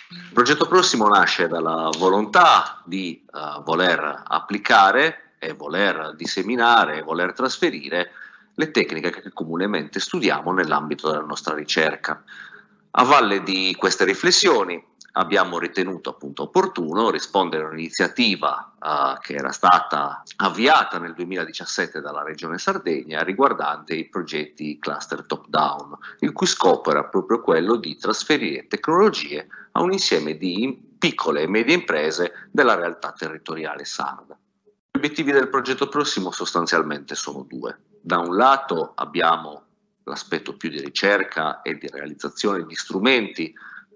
Il progetto Prossimo nasce dalla volontà di voler applicare e voler disseminare e voler trasferire le tecniche che comunemente studiamo nell'ambito della nostra ricerca. A valle di queste riflessioni abbiamo ritenuto appunto opportuno rispondere a un'iniziativa che era stata avviata nel 2017 dalla Regione Sardegna riguardante i progetti cluster top-down, il cui scopo era proprio quello di trasferire tecnologie a un insieme di piccole e medie imprese della realtà territoriale sarda. Gli obiettivi del progetto Prossimo sostanzialmente sono due. Da un lato abbiamo l'aspetto più di ricerca e di realizzazione di strumenti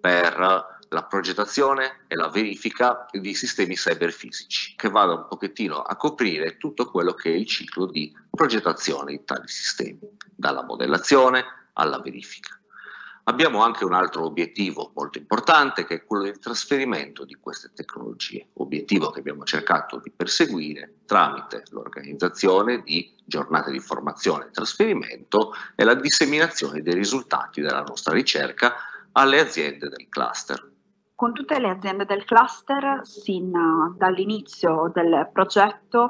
per la progettazione e la verifica di sistemi cyberfisici, che vada un pochettino a coprire tutto quello che è il ciclo di progettazione di tali sistemi, dalla modellazione alla verifica. Abbiamo anche un altro obiettivo molto importante, che è quello del trasferimento di queste tecnologie, obiettivo che abbiamo cercato di perseguire tramite l'organizzazione di giornate di formazione e trasferimento e la disseminazione dei risultati della nostra ricerca alle aziende del cluster. Con tutte le aziende del cluster, sin dall'inizio del progetto,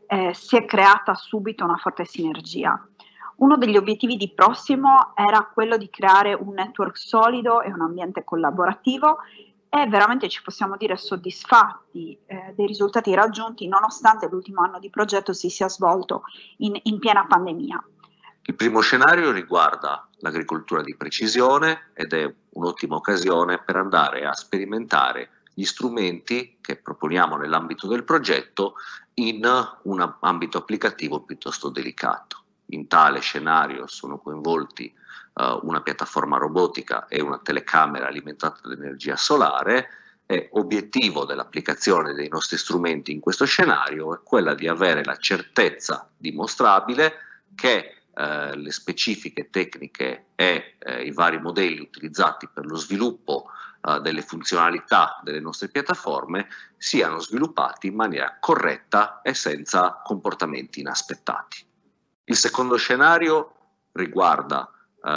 si è creata subito una forte sinergia. Uno degli obiettivi di Prossimo era quello di creare un network solido e un ambiente collaborativo e veramente ci possiamo dire soddisfatti dei risultati raggiunti nonostante l'ultimo anno di progetto si sia svolto in piena pandemia. Il primo scenario riguarda l'agricoltura di precisione ed è un'ottima occasione per andare a sperimentare gli strumenti che proponiamo nell'ambito del progetto in un ambito applicativo piuttosto delicato. In tale scenario sono coinvolti una piattaforma robotica e una telecamera alimentata da energia solare e obiettivo dell'applicazione dei nostri strumenti in questo scenario è quella di avere la certezza dimostrabile che le specifiche tecniche e i vari modelli utilizzati per lo sviluppo delle funzionalità delle nostre piattaforme siano sviluppati in maniera corretta e senza comportamenti inaspettati. Il secondo scenario riguarda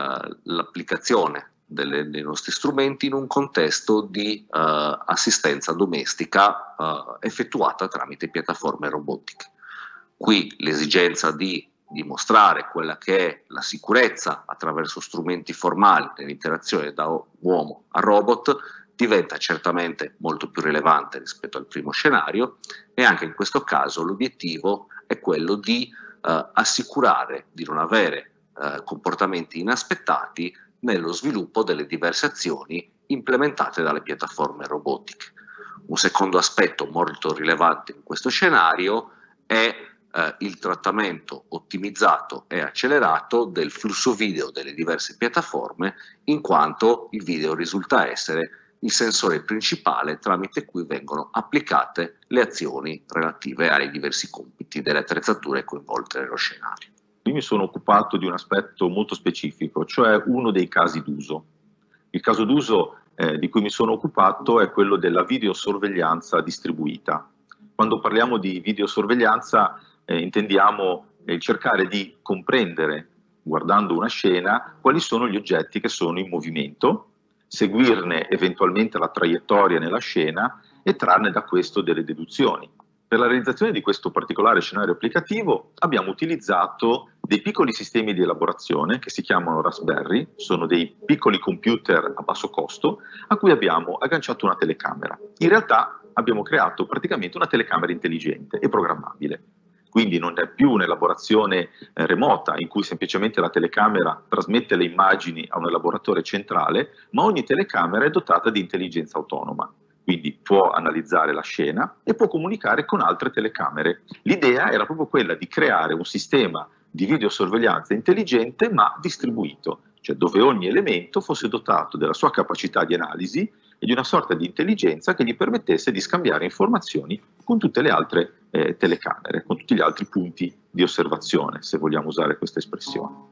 l'applicazione dei nostri strumenti in un contesto di assistenza domestica effettuata tramite piattaforme robotiche. Qui l'esigenza di dimostrare quella che è la sicurezza attraverso strumenti formali dell'interazione da uomo a robot diventa certamente molto più rilevante rispetto al primo scenario e anche in questo caso l'obiettivo è quello di assicurare di non avere comportamenti inaspettati nello sviluppo delle diverse azioni implementate dalle piattaforme robotiche. Un secondo aspetto molto rilevante in questo scenario è il trattamento ottimizzato e accelerato del flusso video delle diverse piattaforme, in quanto il video risulta essere il sensore principale tramite cui vengono applicate le azioni relative ai diversi compiti delle attrezzature coinvolte nello scenario. Io mi sono occupato di un aspetto molto specifico, cioè uno dei casi d'uso. Il caso d'uso di cui mi sono occupato è quello della videosorveglianza distribuita. Quando parliamo di videosorveglianza intendiamo cercare di comprendere, guardando una scena, quali sono gli oggetti che sono in movimento, seguirne eventualmente la traiettoria nella scena e trarne da questo delle deduzioni. Per la realizzazione di questo particolare scenario applicativo abbiamo utilizzato dei piccoli sistemi di elaborazione che si chiamano Raspberry, sono dei piccoli computer a basso costo a cui abbiamo agganciato una telecamera. In realtà abbiamo creato praticamente una telecamera intelligente e programmabile. Quindi non è più un'elaborazione remota in cui semplicemente la telecamera trasmette le immagini a un elaboratore centrale, ma ogni telecamera è dotata di intelligenza autonoma. Quindi può analizzare la scena e può comunicare con altre telecamere. L'idea era proprio quella di creare un sistema di videosorveglianza intelligente ma distribuito, cioè dove ogni elemento fosse dotato della sua capacità di analisi e di una sorta di intelligenza che gli permettesse di scambiare informazioni con tutte le altre telecamere, con tutti gli altri punti di osservazione, se vogliamo usare questa espressione.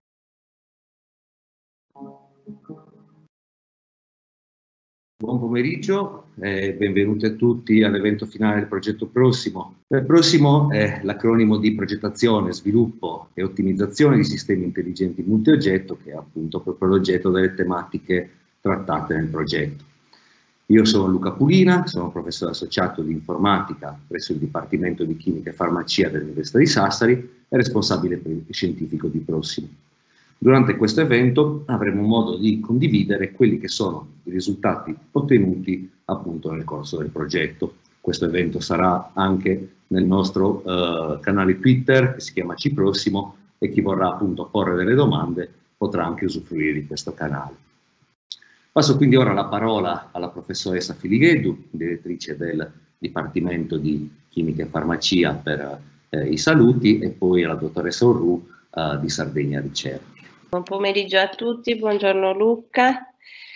Buon pomeriggio e benvenuti a tutti all'evento finale del progetto Prossimo. Prossimo è l'acronimo di progettazione, sviluppo e ottimizzazione di sistemi intelligenti multioggetto, che è appunto proprio l'oggetto delle tematiche trattate nel progetto. Io sono Luca Pulina, sono professore associato di informatica presso il Dipartimento di Chimica e Farmacia dell'Università di Sassari e responsabile scientifico di Prossimo. Durante questo evento avremo modo di condividere quelli che sono i risultati ottenuti appunto nel corso del progetto. Questo evento sarà anche nel nostro canale Twitter che si chiama Ciprossimo, e chi vorrà appunto porre delle domande potrà anche usufruire di questo canale. Passo quindi ora la parola alla professoressa Filigheddu, direttrice del Dipartimento di Chimica e Farmacia per i saluti, e poi alla dottoressa Orru di Sardegna Ricerche. Buon pomeriggio a tutti, buongiorno Luca.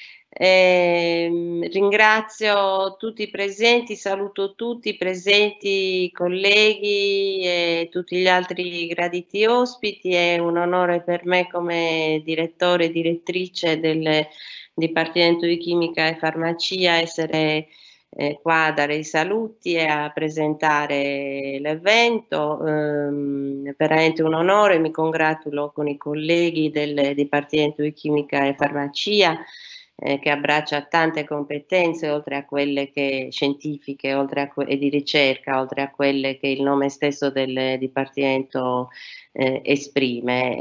Ringrazio tutti i presenti, saluto tutti i presenti, colleghi e tutti gli altri graditi ospiti. È un onore per me come direttore e direttrice del Dipartimento di Chimica e Farmacia essere qua a dare i saluti e a presentare l'evento. Veramente un onore, mi congratulo con i colleghi del Dipartimento di Chimica e Farmacia che abbraccia tante competenze oltre a quelle che scientifiche e di ricerca, oltre a quelle che il nome stesso del Dipartimento esprime.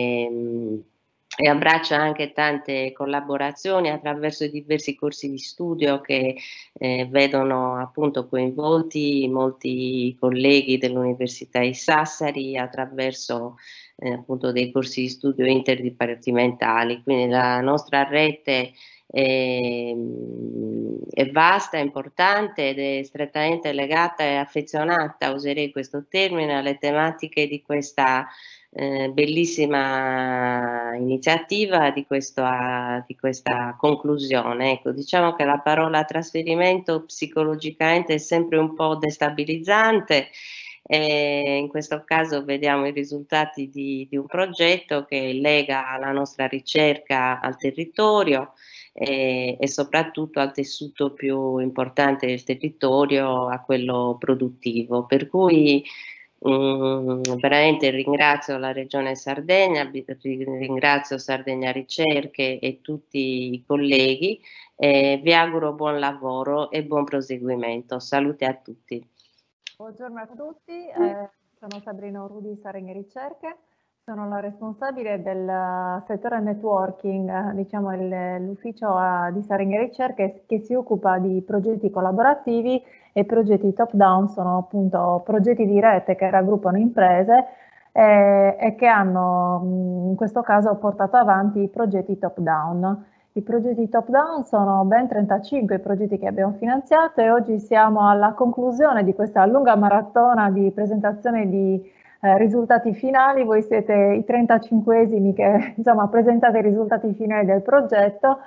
E abbraccia anche tante collaborazioni attraverso i diversi corsi di studio che vedono appunto coinvolti molti colleghi dell'Università di Sassari attraverso appunto dei corsi di studio interdipartimentali. Quindi la nostra rete è vasta, è importante ed è strettamente legata e affezionata, userei questo termine, alle tematiche di questa bellissima iniziativa, di questa conclusione. Ecco, diciamo che la parola trasferimento psicologicamente è sempre un po' destabilizzante. In questo caso vediamo i risultati di un progetto che lega la nostra ricerca al territorio e soprattutto al tessuto più importante del territorio, a quello produttivo. Per cui veramente ringrazio la Regione Sardegna, ringrazio Sardegna Ricerche e tutti i colleghi. Vi auguro buon lavoro e buon proseguimento. Salute a tutti. Buongiorno a tutti, sono Sabrina Orru di Sardegna Ricerche, sono la responsabile del settore networking, diciamo l'ufficio di Sardegna Ricerche che si occupa di progetti collaborativi e progetti top-down, sono appunto progetti di rete che raggruppano imprese e che hanno in questo caso portato avanti i progetti top-down. I progetti top-down sono ben 35 i progetti che abbiamo finanziato e oggi siamo alla conclusione di questa lunga maratona di presentazione di risultati finali. Voi siete i 35esimi che insomma presentate i risultati finali del progetto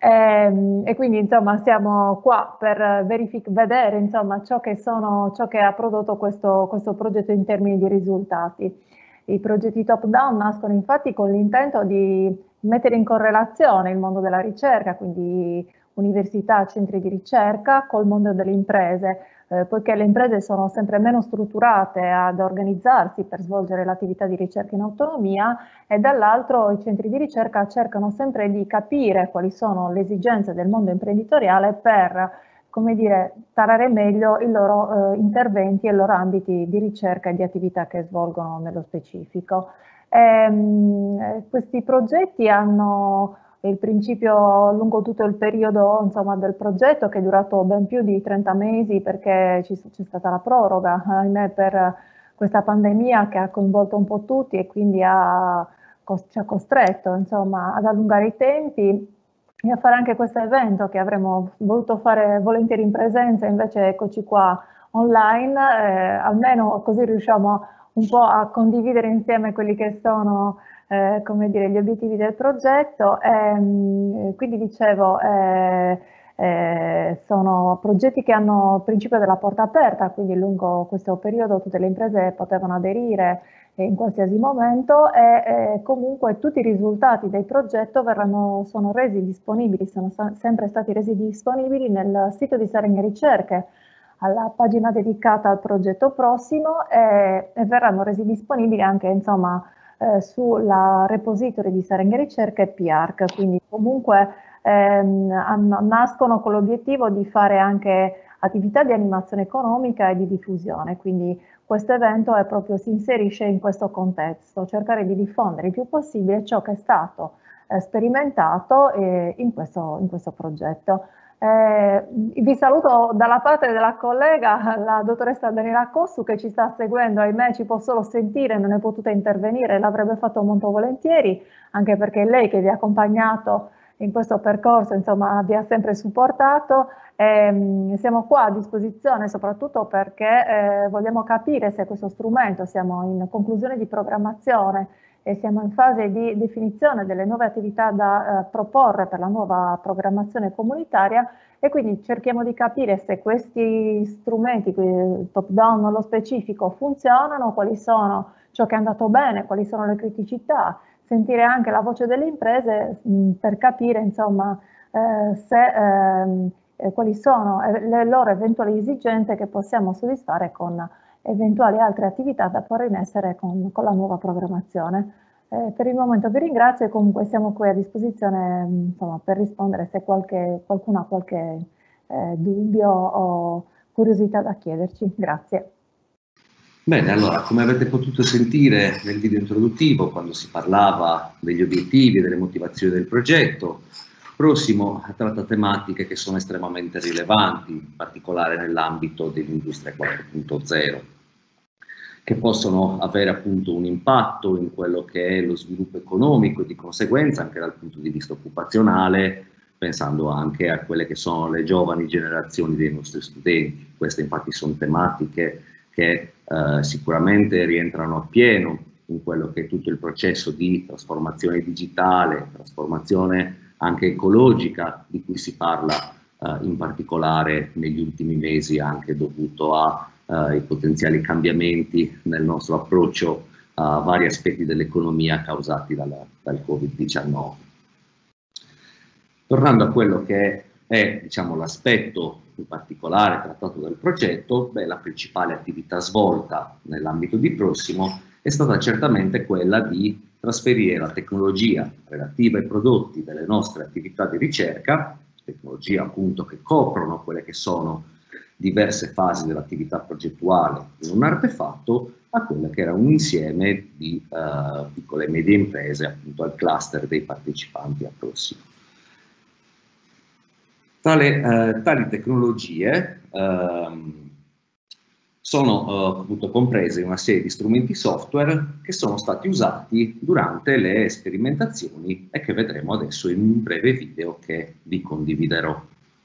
e quindi insomma siamo qua per vedere insomma ciò che ha prodotto questo progetto in termini di risultati. I progetti top-down nascono infatti con l'intento di mettere in correlazione il mondo della ricerca, quindi università, centri di ricerca, col mondo delle imprese, poiché le imprese sono sempre meno strutturate ad organizzarsi per svolgere l'attività di ricerca in autonomia e dall'altro i centri di ricerca cercano sempre di capire quali sono le esigenze del mondo imprenditoriale per, come dire, tarare meglio i loro interventi e i loro ambiti di ricerca e di attività che svolgono nello specifico. Questi progetti hanno il principio lungo tutto il periodo insomma, del progetto, che è durato ben più di 30 mesi perché c'è stata la proroga, ahimè, per questa pandemia che ha coinvolto un po' tutti e quindi ci ha costretto insomma, ad allungare i tempi e a fare anche questo evento che avremmo voluto fare volentieri in presenza, invece eccoci qua online, almeno così riusciamo un po' a condividere insieme quelli che sono come dire, gli obiettivi del progetto. Quindi dicevo, sono progetti che hanno il principio della porta aperta, quindi lungo questo periodo tutte le imprese potevano aderire in qualsiasi momento e comunque tutti i risultati del progetto sono resi disponibili, sono sempre stati resi disponibili nel sito di Sardegna Ricerche, alla pagina dedicata al progetto Prossimo e verranno resi disponibili anche insomma sulla repository di Sardegna Ricerche e PIARC, quindi comunque nascono con l'obiettivo di fare anche attività di animazione economica e di diffusione, quindi questo evento si inserisce in questo contesto, cercare di diffondere il più possibile ciò che è stato sperimentato in questo progetto. Vi saluto dalla parte della collega, la dottoressa Daniela Cossu, che ci sta seguendo. Ahimè, ci può solo sentire, non è potuta intervenire, l'avrebbe fatto molto volentieri, anche perché è lei che vi ha accompagnato in questo percorso, insomma, vi ha sempre supportato. Siamo qua a disposizione soprattutto perché vogliamo capire se questo strumento, siamo in conclusione di programmazione e siamo in fase di definizione delle nuove attività da proporre per la nuova programmazione comunitaria, e quindi cerchiamo di capire se questi strumenti top down nello specifico funzionano, quali sono ciò che è andato bene, quali sono le criticità, sentire anche la voce delle imprese per capire insomma quali sono le loro eventuali esigenze che possiamo soddisfare con eventuali altre attività da porre in essere con la nuova programmazione. Per il momento vi ringrazio e comunque siamo qui a disposizione insomma, per rispondere se qualcuno ha qualche dubbio o curiosità da chiederci. Grazie. Bene, allora, come avete potuto sentire nel video introduttivo, quando si parlava degli obiettivi e delle motivazioni del progetto, Prossimo tratta tematiche che sono estremamente rilevanti, in particolare nell'ambito dell'industria 4.0, che possono avere appunto un impatto in quello che è lo sviluppo economico e di conseguenza anche dal punto di vista occupazionale, pensando anche a quelle che sono le giovani generazioni dei nostri studenti. Queste infatti sono tematiche che sicuramente rientrano appieno in quello che è tutto il processo di trasformazione digitale, trasformazione anche ecologica di cui si parla in particolare negli ultimi mesi, anche dovuto ai potenziali cambiamenti nel nostro approccio a vari aspetti dell'economia causati dal Covid-19. Tornando a quello che è diciamo, l'aspetto in particolare trattato dal progetto, la principale attività svolta nell'ambito di Prossimo è stata certamente quella di trasferire la tecnologia relativa ai prodotti delle nostre attività di ricerca, tecnologie appunto che coprono quelle che sono diverse fasi dell'attività progettuale in un artefatto, a quella che era un insieme di piccole e medie imprese, appunto al cluster dei partecipanti a Prossimo. Tali tecnologie sono appunto comprese in una serie di strumenti software che sono stati usati durante le sperimentazioni e che vedremo adesso in un breve video che vi condividerò.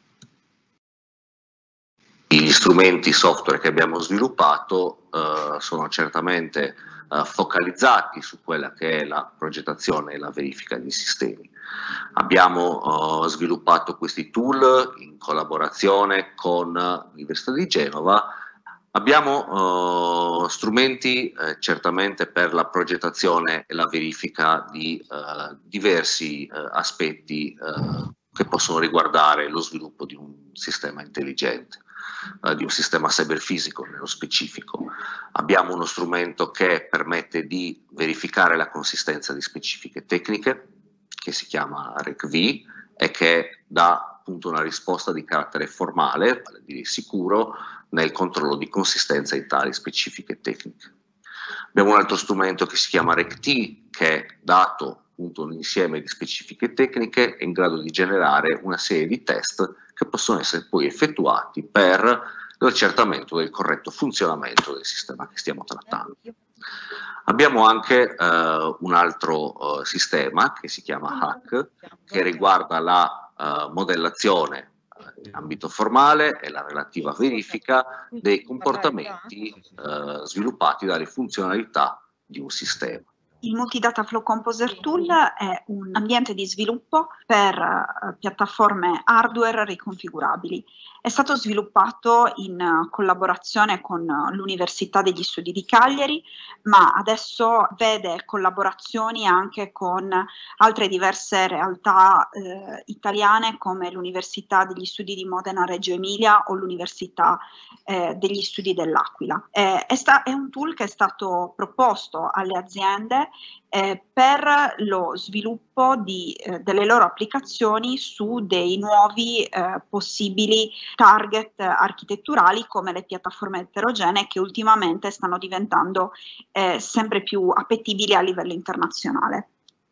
Gli strumenti software che abbiamo sviluppato sono certamente focalizzati su quella che è la progettazione e la verifica dei sistemi. Abbiamo sviluppato questi tool in collaborazione con l'Università di Genova. Abbiamo strumenti certamente per la progettazione e la verifica di diversi aspetti che possono riguardare lo sviluppo di un sistema intelligente, di un sistema cyberfisico nello specifico. Abbiamo uno strumento che permette di verificare la consistenza di specifiche tecniche, che si chiama RECV, e che dà appunto una risposta di carattere formale, vale a dire sicuro, nel controllo di consistenza di tali specifiche tecniche. Abbiamo un altro strumento che si chiama RECT, che dato appunto un insieme di specifiche tecniche è in grado di generare una serie di test che possono essere poi effettuati per l'accertamento del corretto funzionamento del sistema che stiamo trattando. Abbiamo anche un altro sistema che si chiama HACK, che riguarda la modellazione in ambito formale e la relativa verifica dei comportamenti sviluppati dalle funzionalità di un sistema. Il Multidata Flow Composer Tool è un ambiente di sviluppo per piattaforme hardware riconfigurabili. È stato sviluppato in collaborazione con l'Università degli Studi di Cagliari, ma adesso vede collaborazioni anche con altre diverse realtà italiane come l'Università degli Studi di Modena Reggio Emilia o l'Università degli Studi dell'Aquila. È un tool che è stato proposto alle aziende per lo sviluppo delle loro applicazioni su dei nuovi possibili target architetturali come le piattaforme eterogenee, che ultimamente stanno diventando sempre più appetibili a livello internazionale.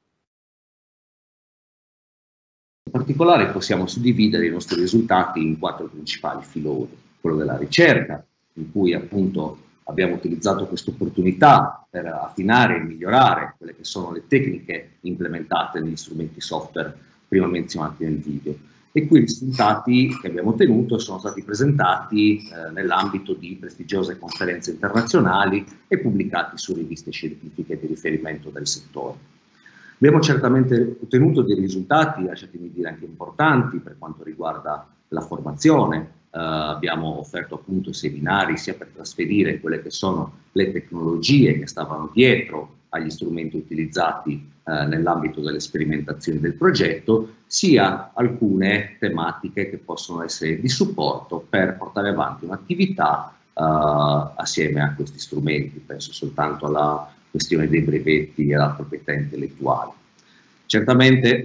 In particolare possiamo suddividere i nostri risultati in 4 principali filoni: quello della ricerca, in cui appunto abbiamo utilizzato questa opportunità per affinare e migliorare quelle che sono le tecniche implementate negli strumenti software prima menzionati nel video, e qui i risultati che abbiamo ottenuto sono stati presentati nell'ambito di prestigiose conferenze internazionali e pubblicati su riviste scientifiche di riferimento del settore. Abbiamo certamente ottenuto dei risultati, lasciatemi dire, anche importanti per quanto riguarda la formazione. Abbiamo offerto appunto seminari sia per trasferire quelle che sono le tecnologie che stavano dietro agli strumenti utilizzati nell'ambito delle sperimentazioni del progetto, sia alcune tematiche che possono essere di supporto per portare avanti un'attività assieme a questi strumenti. Penso soltanto alla questione dei brevetti e alla proprietà intellettuale. Certamente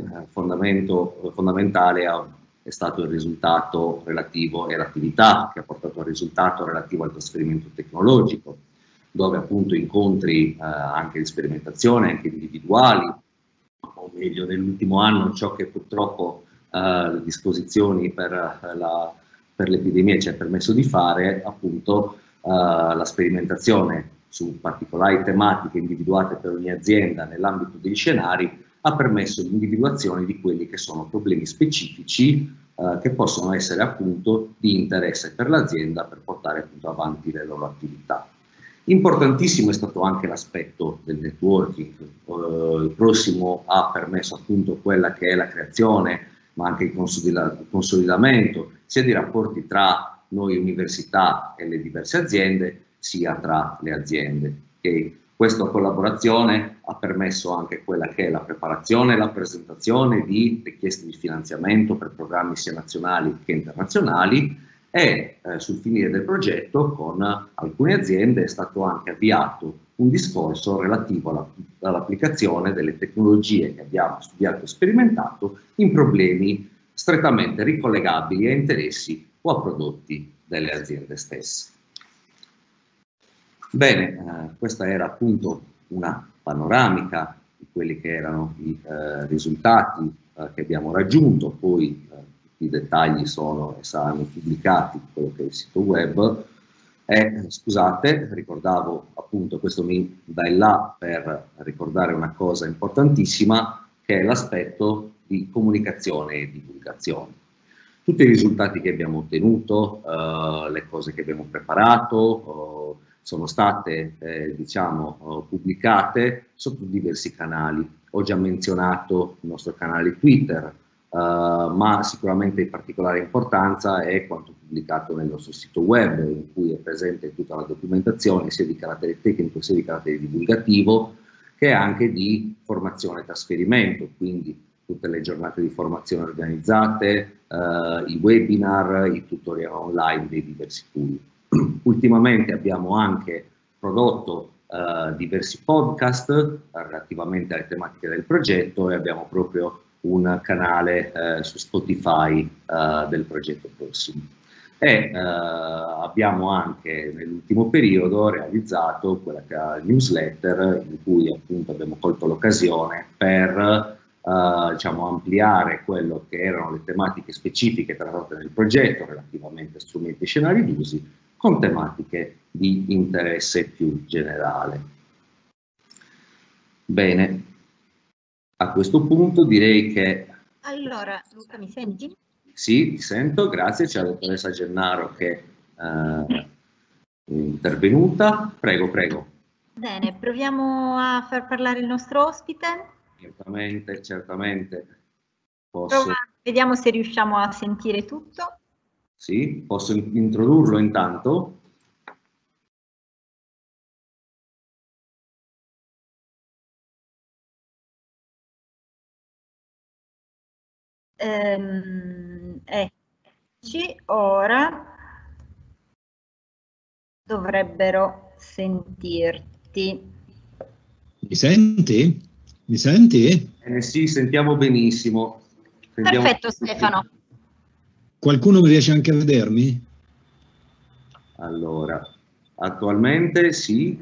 fondamentale è stato il risultato relativo e l'attività che ha portato al risultato relativo al trasferimento tecnologico, dove appunto incontri anche di sperimentazione, anche individuali, o meglio nell'ultimo anno ciò che purtroppo le disposizioni per l'epidemia ci ha permesso di fare, appunto la sperimentazione su particolari tematiche individuate per ogni azienda nell'ambito degli scenari ha permesso l'individuazione di quelli che sono problemi specifici che possono essere appunto di interesse per l'azienda per portare appunto avanti le loro attività. Importantissimo è stato anche l'aspetto del networking. Il prossimo ha permesso appunto quella che è la creazione, ma anche il consolidamento sia di rapporti tra noi università e le diverse aziende, sia tra le aziende. Questa collaborazione ha permesso anche quella che è la preparazione e la presentazione di richieste di finanziamento per programmi sia nazionali che internazionali, e sul finire del progetto con alcune aziende è stato anche avviato un discorso relativo all'applicazione delle tecnologie che abbiamo studiato e sperimentato in problemi strettamente ricollegabili a interessi o a prodotti delle aziende stesse. Bene, questa era appunto una panoramica di quelli che erano i risultati che abbiamo raggiunto. Poi i dettagli sono e saranno pubblicati su quello che è il sito web. Scusate, ricordavo appunto, questo mi dà il là per ricordare una cosa importantissima, che è l'aspetto di comunicazione e divulgazione. Tutti i risultati che abbiamo ottenuto, le cose che abbiamo preparato, sono state pubblicate sotto diversi canali. Ho già menzionato il nostro canale Twitter, ma sicuramente di particolare importanza è quanto pubblicato nel nostro sito web, in cui è presente tutta la documentazione sia di carattere tecnico sia di carattere divulgativo, che è anche di formazione e trasferimento, quindi tutte le giornate di formazione organizzate, i webinar, i tutorial online dei diversi tool. Ultimamente abbiamo anche prodotto diversi podcast relativamente alle tematiche del progetto, e abbiamo proprio un canale su Spotify del progetto prossimo. Abbiamo anche nell'ultimo periodo realizzato quella che è la newsletter, in cui appunto abbiamo colto l'occasione per ampliare quello che erano le tematiche specifiche trattate nel progetto relativamente a strumenti e scenari d'usi, con tematiche di interesse più generale. Bene, a questo punto direi che... Allora, Luca, mi senti? Sì, ti sento, grazie. C'è la dottoressa Gennaro che è intervenuta. Prego, prego. Bene, proviamo a far parlare il nostro ospite. Certamente, certamente. Posso... Vediamo se riusciamo a sentire tutto. Sì, posso introdurlo intanto? Ora dovrebbero sentirti. Mi senti? Mi senti? Sì, sentiamo benissimo. Perfetto, Stefano. Qualcuno riesce anche a vedermi? Allora, attualmente sì.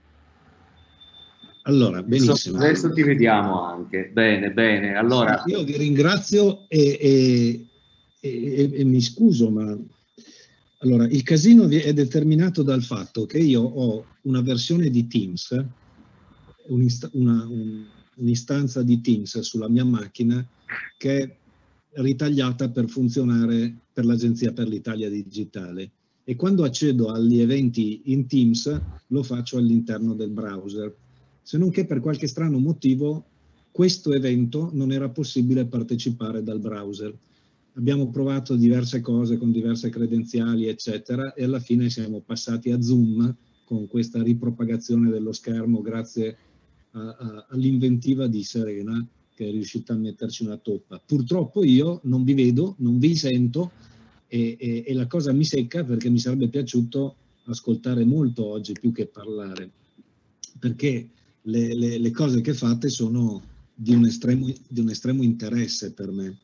Allora, benissimo. Adesso ti vediamo anche. Bene, bene. Allora, io vi ringrazio e mi scuso, ma allora, il casino è determinato dal fatto che io ho una versione di Teams, un'istanza di Teams sulla mia macchina che è ritagliata per funzionare per l'Agenzia per l'Italia Digitale, e quando accedo agli eventi in Teams lo faccio all'interno del browser, se non che per qualche strano motivo questo evento non era possibile partecipare dal browser. Abbiamo provato diverse cose con diverse credenziali, eccetera, e alla fine siamo passati a Zoom con questa ripropagazione dello schermo grazie all'inventiva di Serena, che è riuscita a metterci una toppa. Purtroppo io non vi vedo, non vi sento, e la cosa mi secca, perché mi sarebbe piaciuto ascoltare molto oggi più che parlare, perché le cose che fate sono di un estremo interesse per me.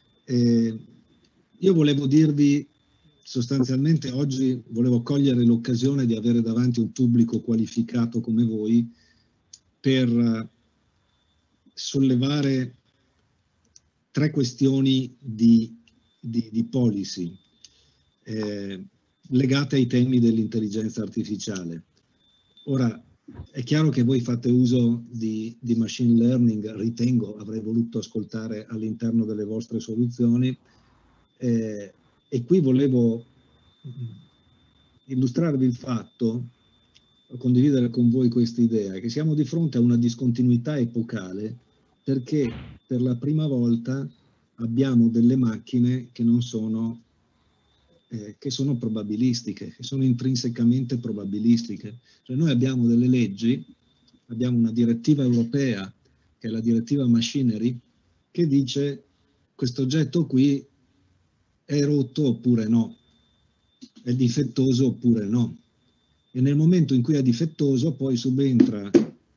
Io volevo dirvi, sostanzialmente oggi volevo cogliere l'occasione di avere davanti un pubblico qualificato come voi per sollevare 3 questioni di policy legate ai temi dell'intelligenza artificiale. Ora, è chiaro che voi fate uso di machine learning, ritengo, avrei voluto ascoltare all'interno delle vostre soluzioni, e qui volevo illustrarvi il fatto, condividere con voi questa idea, che siamo di fronte a una discontinuità epocale, perché per la prima volta abbiamo delle macchine che non sono che sono probabilistiche, che sono intrinsecamente probabilistiche. Cioè noi abbiamo delle leggi, abbiamo una direttiva europea, che è la direttiva Machinery, che dice questo oggetto qui è rotto oppure no, è difettoso oppure no. E nel momento in cui è difettoso poi subentra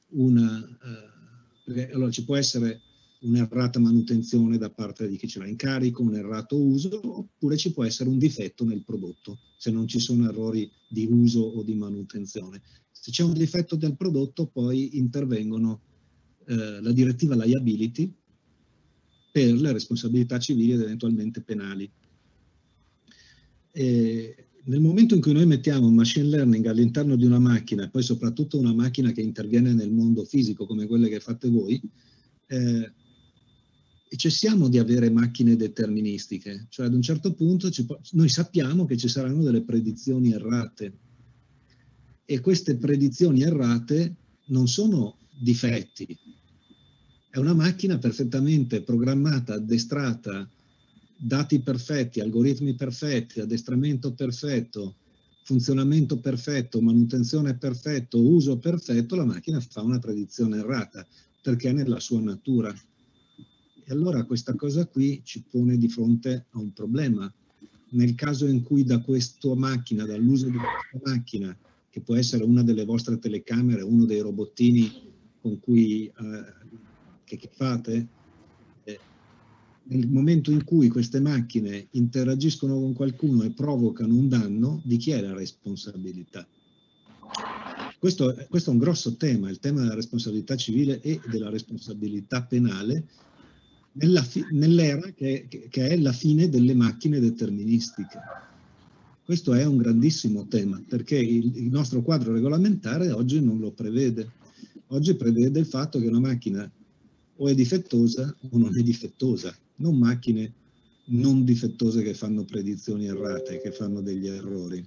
allora ci può essere un'errata manutenzione da parte di chi ce l'ha in carico, un errato uso, oppure ci può essere un difetto nel prodotto, se non ci sono errori di uso o di manutenzione. Se c'è un difetto del prodotto, poi intervengono la direttiva liability per le responsabilità civili ed eventualmente penali. Nel momento in cui noi mettiamo machine learning all'interno di una macchina, e poi soprattutto una macchina che interviene nel mondo fisico come quelle che fate voi, cessiamo di avere macchine deterministiche, cioè ad un certo punto noi sappiamo che ci saranno delle predizioni errate, e queste predizioni errate non sono difetti, è una macchina perfettamente programmata, addestrata, dati perfetti, algoritmi perfetti, addestramento perfetto, funzionamento perfetto, manutenzione perfetto, uso perfetto, la macchina fa una predizione errata perché è nella sua natura. E allora questa cosa qui ci pone di fronte a un problema. Nel caso in cui da questa macchina, dall'uso di questa macchina, che può essere una delle vostre telecamere, uno dei robottini con cui che fate, nel momento in cui queste macchine interagiscono con qualcuno e provocano un danno, di chi è la responsabilità? Questo è un grosso tema, il tema della responsabilità civile e della responsabilità penale nell'era che è la fine delle macchine deterministiche. Questo è un grandissimo tema, perché il nostro quadro regolamentare oggi non lo prevede. Oggi prevede il fatto che una macchina o è difettosa o non è difettosa, non macchine non difettose che fanno predizioni errate, che fanno degli errori.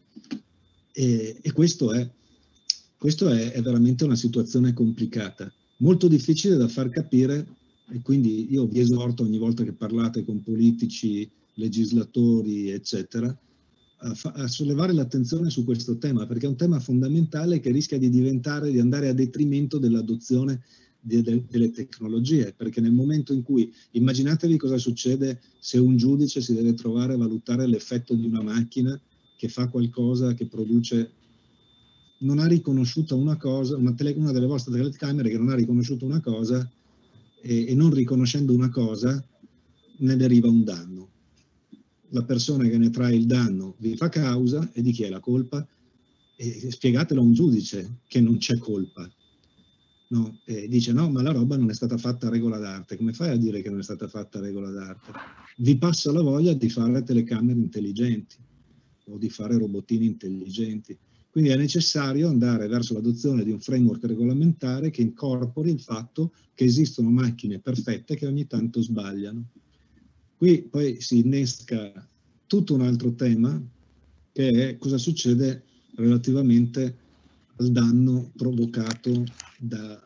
E questo è veramente una situazione complicata, molto difficile da far capire, e quindi io vi esorto ogni volta che parlate con politici, legislatori, eccetera, a sollevare l'attenzione su questo tema, perché è un tema fondamentale che rischia di andare a detrimento dell'adozione delle tecnologie, perché nel momento in cui, immaginatevi cosa succede se un giudice si deve trovare a valutare l'effetto di una macchina che fa qualcosa che produce non ha riconosciuta una cosa, una delle vostre telecamere che non ha riconosciuto una cosa e non riconoscendo una cosa ne deriva un danno. La persona che ne trae il danno vi fa causa e di chi è la colpa? E spiegatelo a un giudice che non c'è colpa. No? E dice no, ma la roba non è stata fatta a regola d'arte. Come fai a dire che non è stata fatta a regola d'arte? Vi passa la voglia di fare telecamere intelligenti o di fare robottini intelligenti. Quindi è necessario andare verso l'adozione di un framework regolamentare che incorpori il fatto che esistono macchine perfette che ogni tanto sbagliano. Qui poi si innesca tutto un altro tema, che è cosa succede relativamente al danno provocato da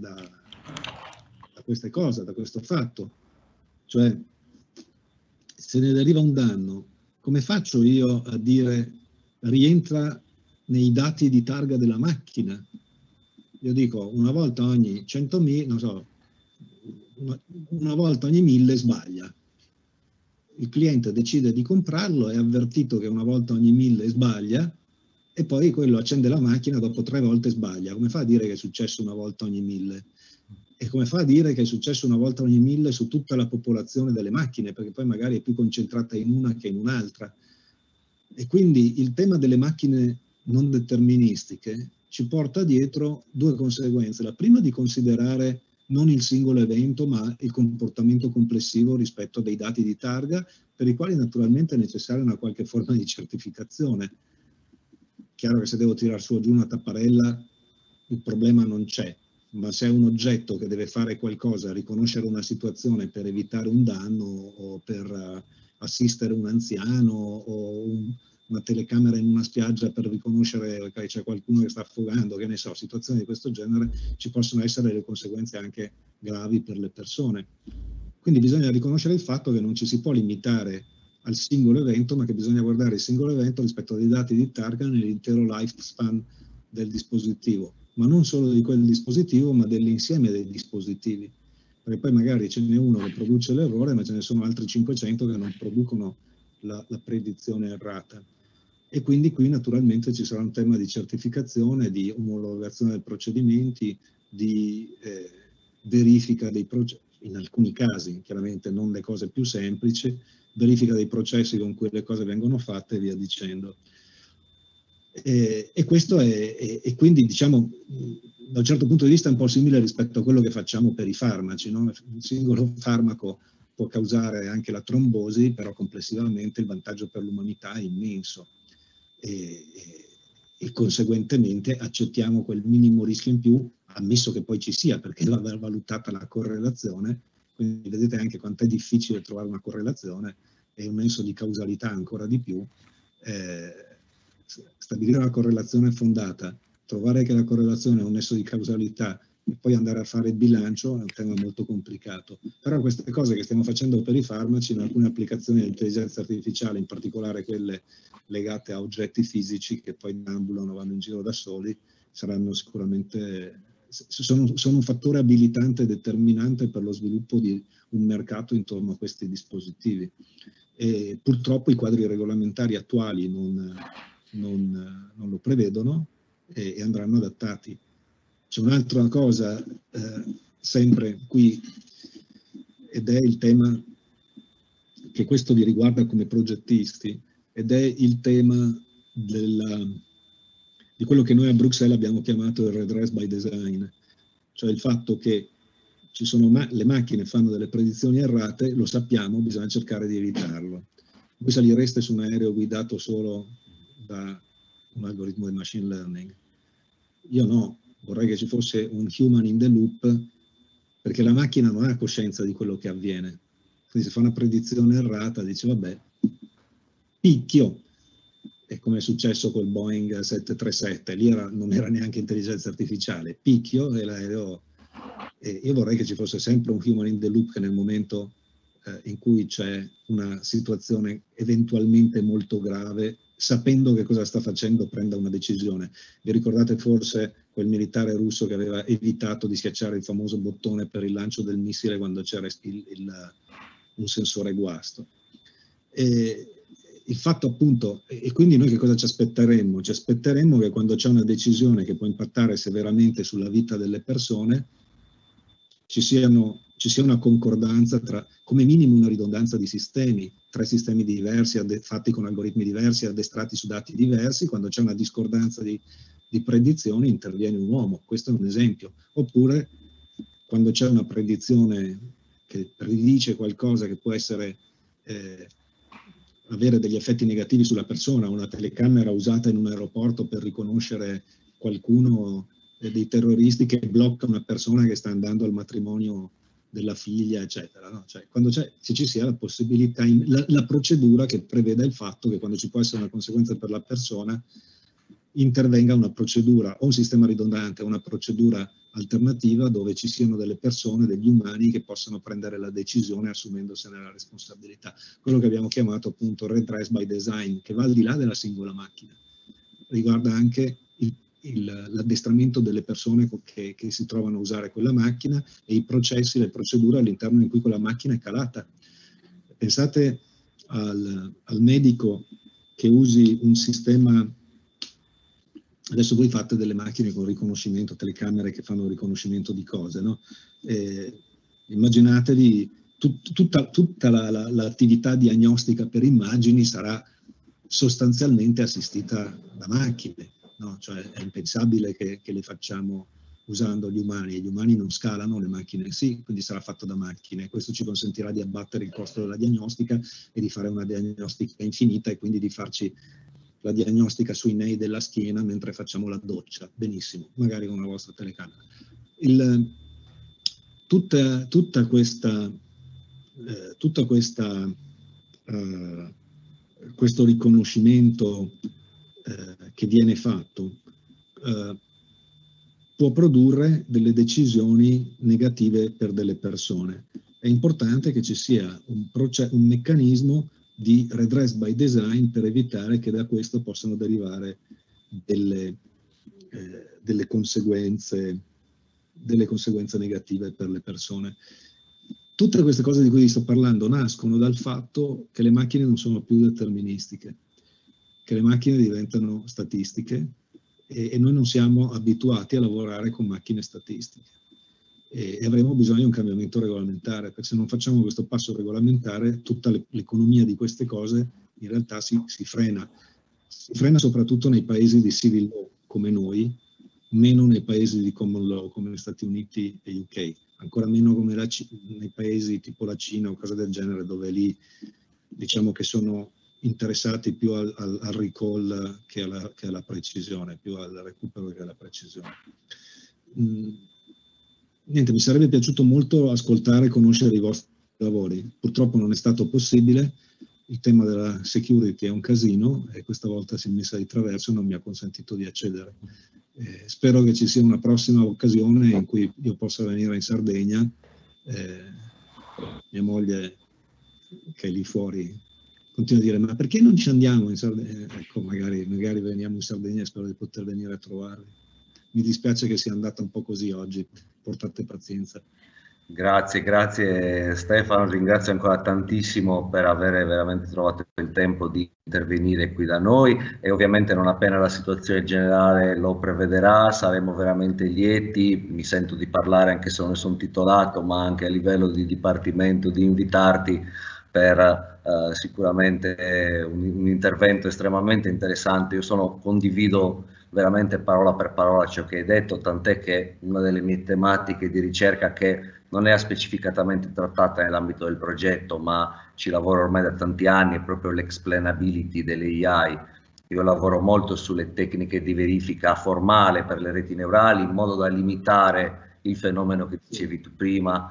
queste cose, da questo fatto. Cioè, se ne deriva un danno, come faccio io a dire rientra nei dati di targa della macchina? Io dico una volta ogni 100.000, non so, una volta ogni 1.000 sbaglia. Il cliente decide di comprarlo, è avvertito che una volta ogni 1.000 sbaglia e poi quello accende la macchina, dopo 3 volte sbaglia. Come fa a dire che è successo una volta ogni 1.000? E come fa a dire che è successo una volta ogni 1.000 su tutta la popolazione delle macchine, perché poi magari è più concentrata in una che in un'altra. E quindi il tema delle macchine non deterministiche ci porta dietro 2 conseguenze. La prima, di considerare non il singolo evento, ma il comportamento complessivo rispetto a dei dati di targa, per i quali naturalmente è necessaria una qualche forma di certificazione. Chiaro che se devo tirare su o giù una tapparella il problema non c'è, ma se è un oggetto che deve fare qualcosa, riconoscere una situazione per evitare un danno o per assistere un anziano o una telecamera in una spiaggia per riconoscere che c'è qualcuno che sta affogando, che ne so, situazioni di questo genere, ci possono essere delle conseguenze anche gravi per le persone. Quindi bisogna riconoscere il fatto che non ci si può limitare al singolo evento, ma che bisogna guardare il singolo evento rispetto ai dati di targa nell'intero lifespan del dispositivo, ma non solo di quel dispositivo, ma dell'insieme dei dispositivi, perché poi magari ce n'è uno che produce l'errore, ma ce ne sono altri 500 che non producono la predizione errata. E quindi qui naturalmente ci sarà un tema di certificazione, di omologazione dei procedimenti, di verifica dei processi, in alcuni casi, chiaramente non le cose più semplici, verifica dei processi con cui le cose vengono fatte e via dicendo. E questo è quindi, diciamo, da un certo punto di vista è un po' simile rispetto a quello che facciamo per i farmaci, no? Il singolo farmaco può causare anche la trombosi, però complessivamente il vantaggio per l'umanità è immenso. E conseguentemente accettiamo quel minimo rischio in più, ammesso che poi ci sia, perché va valutata la correlazione. Quindi vedete anche quanto è difficile trovare una correlazione e un nesso di causalità ancora di più. Stabilire una correlazione fondata, trovare che la correlazione è un nesso di causalità e poi andare a fare il bilancio è un tema molto complicato. Però queste cose che stiamo facendo per i farmaci, in alcune applicazioni di intelligenza artificiale, in particolare quelle legate a oggetti fisici che poi deambulano, vanno in giro da soli, saranno sicuramente, sono un fattore abilitante e determinante per lo sviluppo di un mercato intorno a questi dispositivi. E purtroppo i quadri regolamentari attuali non lo prevedono e andranno adattati. C'è un'altra cosa sempre qui, ed è il tema che questo vi riguarda come progettisti, ed è il tema di quello che noi a Bruxelles abbiamo chiamato il redress by design, cioè il fatto che ci sono le macchine fanno delle predizioni errate, lo sappiamo, bisogna cercare di evitarlo. Voi salireste su un aereo guidato solo da un algoritmo di machine learning? Io no, vorrei che ci fosse un human in the loop, perché la macchina non ha coscienza di quello che avviene. Quindi se fa una predizione errata dice vabbè, picchio, è come è successo col Boeing 737, lì non era neanche intelligenza artificiale, picchio e l'aereo. Io vorrei che ci fosse sempre un human in the loop che nel momento in cui c'è una situazione eventualmente molto grave, sapendo che cosa sta facendo, prenda una decisione. Vi ricordate forse quel militare russo che aveva evitato di schiacciare il famoso bottone per il lancio del missile quando c'era un sensore guasto? il fatto appunto, e quindi noi che cosa ci aspetteremmo? Ci aspetteremmo che quando c'è una decisione che può impattare severamente sulla vita delle persone, ci sia una concordanza tra, come minimo una ridondanza di sistemi, 3 sistemi diversi, fatti con algoritmi diversi, addestrati su dati diversi. Quando c'è una discordanza di predizioni interviene un uomo, questo è un esempio. Oppure quando c'è una predizione che predice qualcosa che può essere avere degli effetti negativi sulla persona, una telecamera usata in un aeroporto per riconoscere qualcuno dei terroristi che blocca una persona che sta andando al matrimonio della figlia, eccetera, no? Cioè, quando se ci sia la possibilità, la procedura che preveda il fatto che quando ci può essere una conseguenza per la persona intervenga una procedura o un sistema ridondante o una procedura alternativa dove ci siano delle persone, degli umani che possano prendere la decisione assumendosene la responsabilità. Quello che abbiamo chiamato appunto redress by design, che va al di là della singola macchina, riguarda anche l'addestramento delle persone che si trovano a usare quella macchina e i processi, le procedure all'interno in cui quella macchina è calata. Pensate al medico che usi un sistema. Adesso voi fate delle macchine con riconoscimento, telecamere che fanno riconoscimento di cose, no? Immaginatevi tutta l'attività diagnostica per immagini sarà sostanzialmente assistita da macchine, no? Cioè è impensabile che le facciamo usando gli umani. Gli umani non scalano, le macchine sì, quindi sarà fatto da macchine. Questo ci consentirà di abbattere il costo della diagnostica e di fare una diagnostica infinita e quindi di farci la diagnostica sui nei della schiena mentre facciamo la doccia, benissimo, magari con la vostra telecamera. Questo riconoscimento che viene fatto può produrre delle decisioni negative per delle persone. È importante che ci sia un meccanismo di redress by design per evitare che da questo possano derivare delle conseguenze negative per le persone. Tutte queste cose di cui vi sto parlando nascono dal fatto che le macchine non sono più deterministiche, che le macchine diventano statistiche e noi non siamo abituati a lavorare con macchine statistiche. E avremo bisogno di un cambiamento regolamentare, perché se non facciamo questo passo regolamentare tutta l'economia di queste cose in realtà si frena. Si frena soprattutto nei paesi di civil law come noi, meno nei paesi di common law come gli Stati Uniti e UK, ancora meno come nei paesi tipo la Cina o cose del genere, dove lì diciamo che sono interessati più al recall che alla precisione, più al recupero che alla precisione. Niente, mi sarebbe piaciuto molto ascoltare e conoscere i vostri lavori. Purtroppo non è stato possibile, il tema della security è un casino e questa volta si è messa di traverso e non mi ha consentito di accedere. Spero che ci sia una prossima occasione in cui io possa venire in Sardegna. Mia moglie, che è lì fuori, continua a dire: ma perché non ci andiamo in Sardegna? Ecco, magari veniamo in Sardegna e spero di poter venire a trovarvi. Mi dispiace che sia andata un po' così oggi, portate pazienza. Grazie Stefano, ringrazio ancora tantissimo per aver veramente trovato il tempo di intervenire qui da noi e ovviamente non appena la situazione generale lo prevederà saremo veramente lieti, mi sento di parlare anche se non sono titolato, ma anche a livello di dipartimento di invitarti per sicuramente un intervento estremamente interessante. Io condivido veramente parola per parola ciò che hai detto, tant'è che una delle mie tematiche di ricerca, che non è specificatamente trattata nell'ambito del progetto, ma ci lavoro ormai da tanti anni, è proprio l'explainability delle AI. Io lavoro molto sulle tecniche di verifica formale per le reti neurali, in modo da limitare il fenomeno che dicevi tu prima.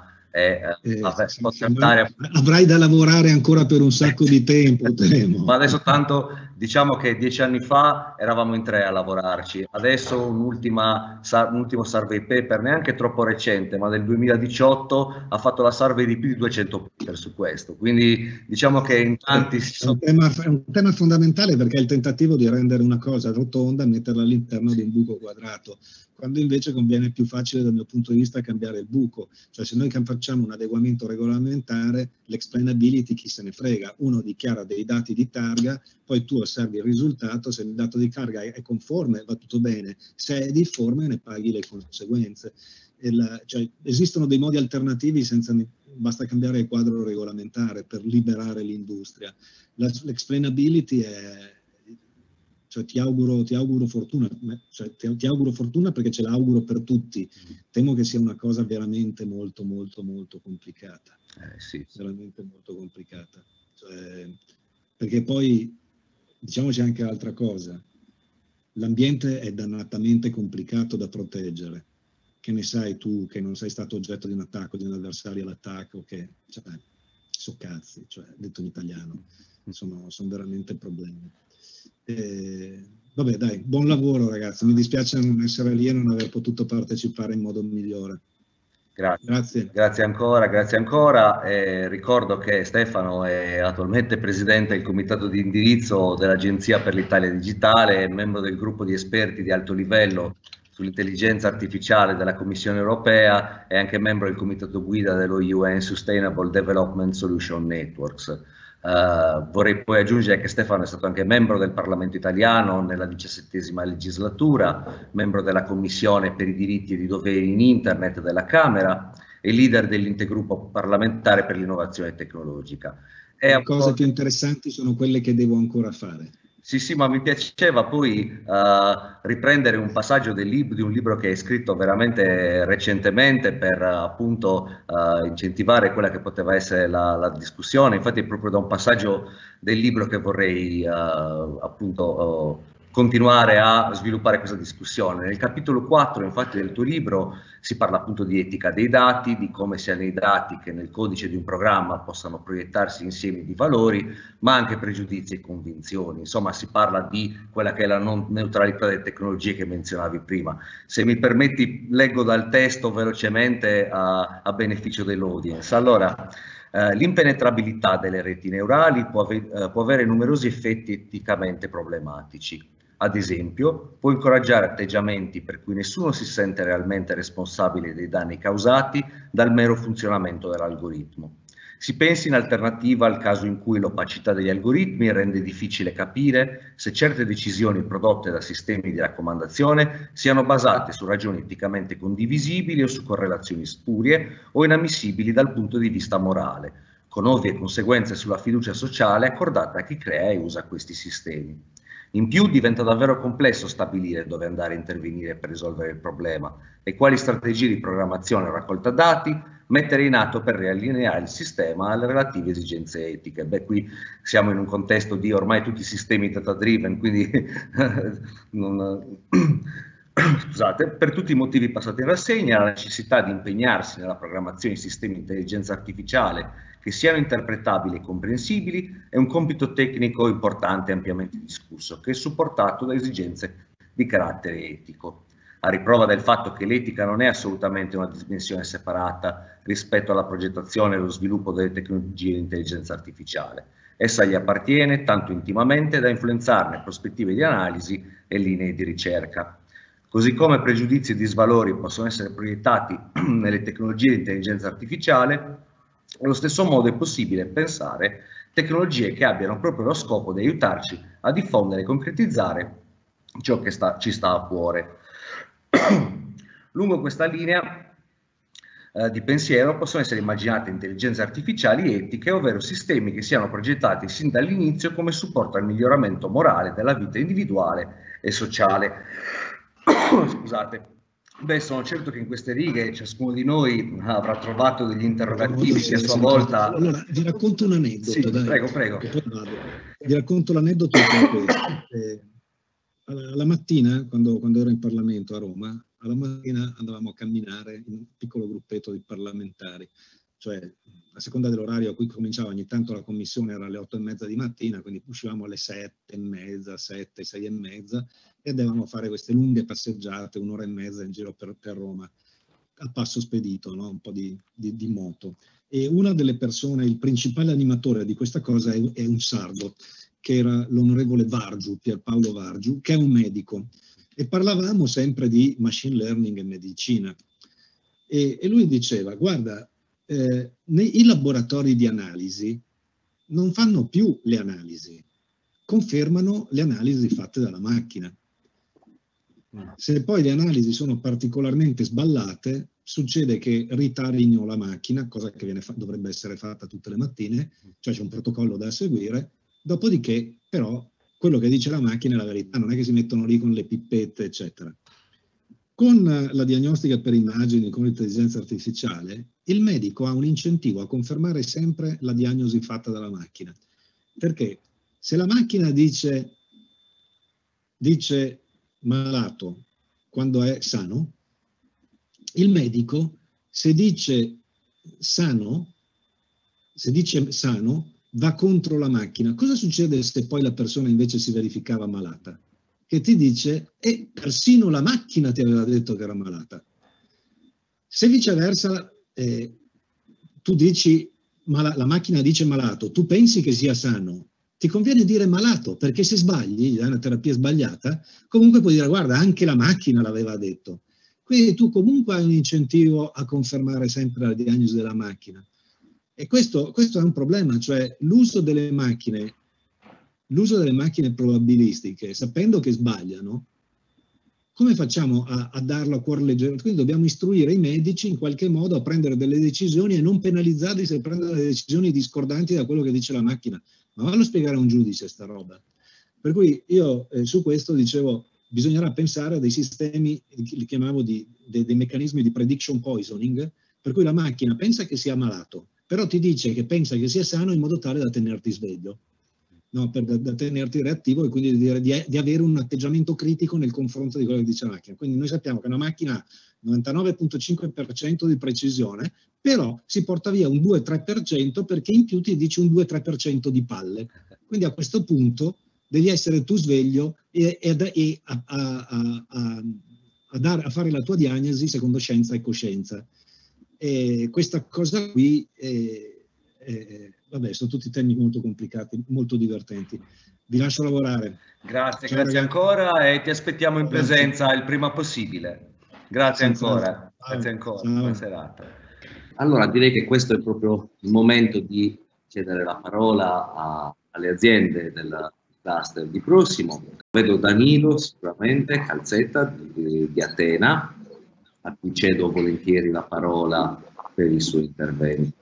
Avrai da lavorare ancora per un sacco di tempo, temo. Ma adesso tanto, diciamo che 10 anni fa eravamo in 3 a lavorarci, adesso un ultimo survey paper, neanche troppo recente, ma del 2018, ha fatto la survey di più di 200 paper su questo, quindi diciamo che in tanti... È un tema fondamentale, perché è il tentativo di rendere una cosa rotonda, metterla all'interno di un buco quadrato. quando invece conviene più facile dal mio punto di vista cambiare il buco. Cioè se noi facciamo un adeguamento regolamentare, l'explainability chi se ne frega, uno dichiara dei dati di targa, poi tu osservi il risultato, se il dato di targa è conforme va tutto bene, se è difforme ne paghi le conseguenze. Cioè, esistono dei modi alternativi basta cambiare il quadro regolamentare per liberare l'industria. L'explainability è... Cioè, ti auguro fortuna, cioè, ti auguro fortuna perché ce l'auguro per tutti. Temo che sia una cosa veramente molto complicata. Sì. Veramente molto complicata. Cioè, perché poi, diciamoci anche l'altra cosa, l'ambiente è dannatamente complicato da proteggere. Che ne sai tu che non sei stato oggetto di un attacco, di un avversario all'attacco, che, cioè, so cazzi, cioè, detto in italiano, sono veramente problemi. Vabbè dai, buon lavoro ragazzi, mi dispiace non essere lì e non aver potuto partecipare in modo migliore. Grazie ancora. Ricordo che Stefano è attualmente presidente del comitato di indirizzo dell'Agenzia per l'Italia Digitale, è membro del gruppo di esperti di alto livello sull'intelligenza artificiale della Commissione Europea e anche membro del comitato guida dello UN Sustainable Development Solution Networks. Vorrei poi aggiungere che Stefano è stato anche membro del Parlamento italiano nella 17ª legislatura, membro della Commissione per i diritti e i doveri in Internet della Camera e leader dell'intergruppo parlamentare per l'innovazione tecnologica. Le cose più interessanti sono quelle che devo ancora fare. Sì, ma mi piaceva poi riprendere un passaggio di un libro che hai scritto veramente recentemente per appunto incentivare quella che poteva essere la discussione. Infatti è proprio da un passaggio del libro che vorrei appunto continuare a sviluppare questa discussione. Nel capitolo 4 infatti del tuo libro si parla appunto di etica dei dati, di come siano i dati che nel codice di un programma possano proiettarsi insiemi di valori, ma anche pregiudizi e convinzioni. Insomma, si parla di quella che è la non neutralità delle tecnologie che menzionavi prima. Se mi permetti, leggo dal testo velocemente a beneficio dell'audience. Allora, l'impenetrabilità delle reti neurali può avere numerosi effetti eticamente problematici. Ad esempio, può incoraggiare atteggiamenti per cui nessuno si sente realmente responsabile dei danni causati dal mero funzionamento dell'algoritmo. Si pensi in alternativa al caso in cui l'opacità degli algoritmi rende difficile capire se certe decisioni prodotte da sistemi di raccomandazione siano basate su ragioni eticamente condivisibili o su correlazioni spurie o inammissibili dal punto di vista morale, con ovvie conseguenze sulla fiducia sociale accordata a chi crea e usa questi sistemi. In più diventa davvero complesso stabilire dove andare a intervenire per risolvere il problema e quali strategie di programmazione o raccolta dati mettere in atto per riallineare il sistema alle relative esigenze etiche. Beh, qui siamo in un contesto di ormai tutti i sistemi data driven, quindi scusate, per tutti i motivi passati in rassegna, la necessità di impegnarsi nella programmazione di sistemi di intelligenza artificiale che siano interpretabili e comprensibili è un compito tecnico importante e ampiamente discusso, che è supportato da esigenze di carattere etico. A riprova del fatto che l'etica non è assolutamente una dimensione separata rispetto alla progettazione e allo sviluppo delle tecnologie di intelligenza artificiale. Essa gli appartiene tanto intimamente da influenzarne prospettive di analisi e linee di ricerca. Così come pregiudizi e disvalori possono essere proiettati nelle tecnologie di intelligenza artificiale, allo stesso modo è possibile pensare tecnologie che abbiano proprio lo scopo di aiutarci a diffondere e concretizzare ciò che ci sta a cuore. Lungo questa linea di pensiero possono essere immaginate intelligenze artificiali etiche, ovvero sistemi che siano progettati sin dall'inizio come supporto al miglioramento morale della vita individuale e sociale. Scusate. Beh, sono certo che in queste righe ciascuno di noi avrà trovato degli interrogativi che a sua volta... Allora, vi racconto un aneddoto. Sì, dai, prego. Vi racconto l'aneddoto di questo. La mattina, quando ero in Parlamento a Roma, alla mattina andavamo a camminare in un piccolo gruppetto di parlamentari, cioè a seconda dell'orario a cui cominciava, ogni tanto la commissione era alle 8:30 di mattina, quindi uscivamo alle 7:30, 7, 6:30 e andavamo a fare queste lunghe passeggiate, 1 ora e mezza in giro per Roma, a passo spedito, no? Un po' di moto. E una delle persone, il principale animatore di questa cosa è un sardo, che era l'onorevole Vargiu, Pierpaolo Vargiu, che è un medico. E parlavamo sempre di machine learning e medicina. E lui diceva, guarda, i laboratori di analisi non fanno più le analisi, confermano le analisi fatte dalla macchina. Se poi le analisi sono particolarmente sballate, succede che ritardino la macchina, cosa che dovrebbe essere fatta tutte le mattine, cioè c'è un protocollo da seguire, dopodiché però quello che dice la macchina è la verità, non è che si mettono lì con le pippette, eccetera. Con la diagnostica per immagini, con l'intelligenza artificiale, il medico ha un incentivo a confermare sempre la diagnosi fatta dalla macchina. Perché se la macchina dice malato quando è sano, il medico, se dice sano, va contro la macchina. Cosa succede se poi la persona invece si verificava malata? Che ti dice, persino la macchina ti aveva detto che era malata. Se viceversa tu dici, la macchina dice malato, tu pensi che sia sano, ti conviene dire malato, perché se sbagli, gli dai una terapia sbagliata, comunque puoi dire, guarda, anche la macchina l'aveva detto. Quindi tu comunque hai un incentivo a confermare sempre la diagnosi della macchina. E questo è un problema, cioè l'uso delle macchine probabilistiche, sapendo che sbagliano, come facciamo a darlo a cuor leggero? Quindi dobbiamo istruire i medici in qualche modo a prendere delle decisioni e non penalizzarli se prendono delle decisioni discordanti da quello che dice la macchina. Ma vallo a spiegare a un giudice sta roba. Per cui io su questo dicevo, bisognerà pensare a dei sistemi, li chiamavo dei meccanismi di prediction poisoning, per cui la macchina pensa che sia malato, però ti dice che pensa che sia sano in modo tale da tenerti sveglio. No, da tenerti reattivo e quindi di avere un atteggiamento critico nel confronto di quello che dice la macchina. Quindi noi sappiamo che una macchina ha 99,5% di precisione, però si porta via un 2-3% perché in più ti dice un 2-3% di palle. Quindi a questo punto devi essere tu sveglio a fare la tua diagnosi secondo scienza e coscienza. E questa cosa qui vabbè, sono tutti temi molto complicati, molto divertenti. Vi lascio lavorare. Grazie, Ciao, grazie ragazzi. ancora e ti aspettiamo in presenza il prima possibile. Grazie ancora. Grazie ancora. Buona serata. Allora, direi che questo è proprio il momento di chiedere la parola alle aziende del cluster di Prossimo. Vedo Danilo sicuramente, Calzetta di Atena, a cui cedo volentieri la parola per il suo intervento.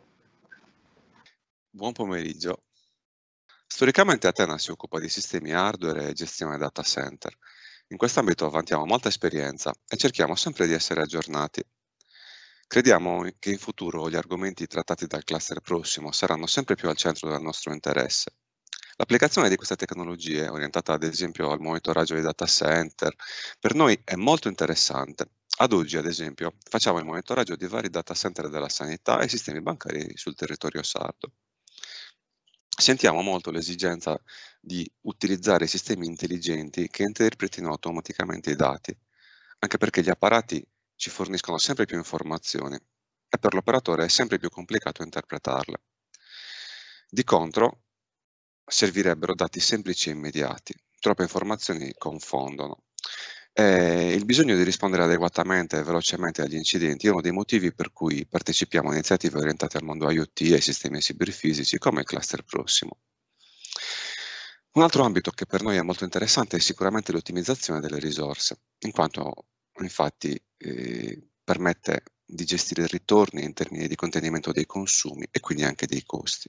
Buon pomeriggio. Storicamente Atena si occupa di sistemi hardware e gestione data center. In quest'ambito vantiamo molta esperienza e cerchiamo sempre di essere aggiornati. Crediamo che in futuro gli argomenti trattati dal cluster Prossimo saranno sempre più al centro del nostro interesse. L'applicazione di queste tecnologie, orientata ad esempio al monitoraggio dei data center, per noi è molto interessante. Ad oggi, ad esempio, facciamo il monitoraggio di vari data center della sanità e sistemi bancari sul territorio sardo. Sentiamo molto l'esigenza di utilizzare sistemi intelligenti che interpretino automaticamente i dati, anche perché gli apparati ci forniscono sempre più informazioni e per l'operatore è sempre più complicato interpretarle. Di contro, servirebbero dati semplici e immediati. Troppe informazioni confondono. Il bisogno di rispondere adeguatamente e velocemente agli incidenti è uno dei motivi per cui partecipiamo a iniziative orientate al mondo IoT e ai sistemi cyberfisici come il cluster Prossimo. Un altro ambito che per noi è molto interessante è sicuramente l'ottimizzazione delle risorse, in quanto infatti permette di gestire ritorni in termini di contenimento dei consumi e quindi anche dei costi.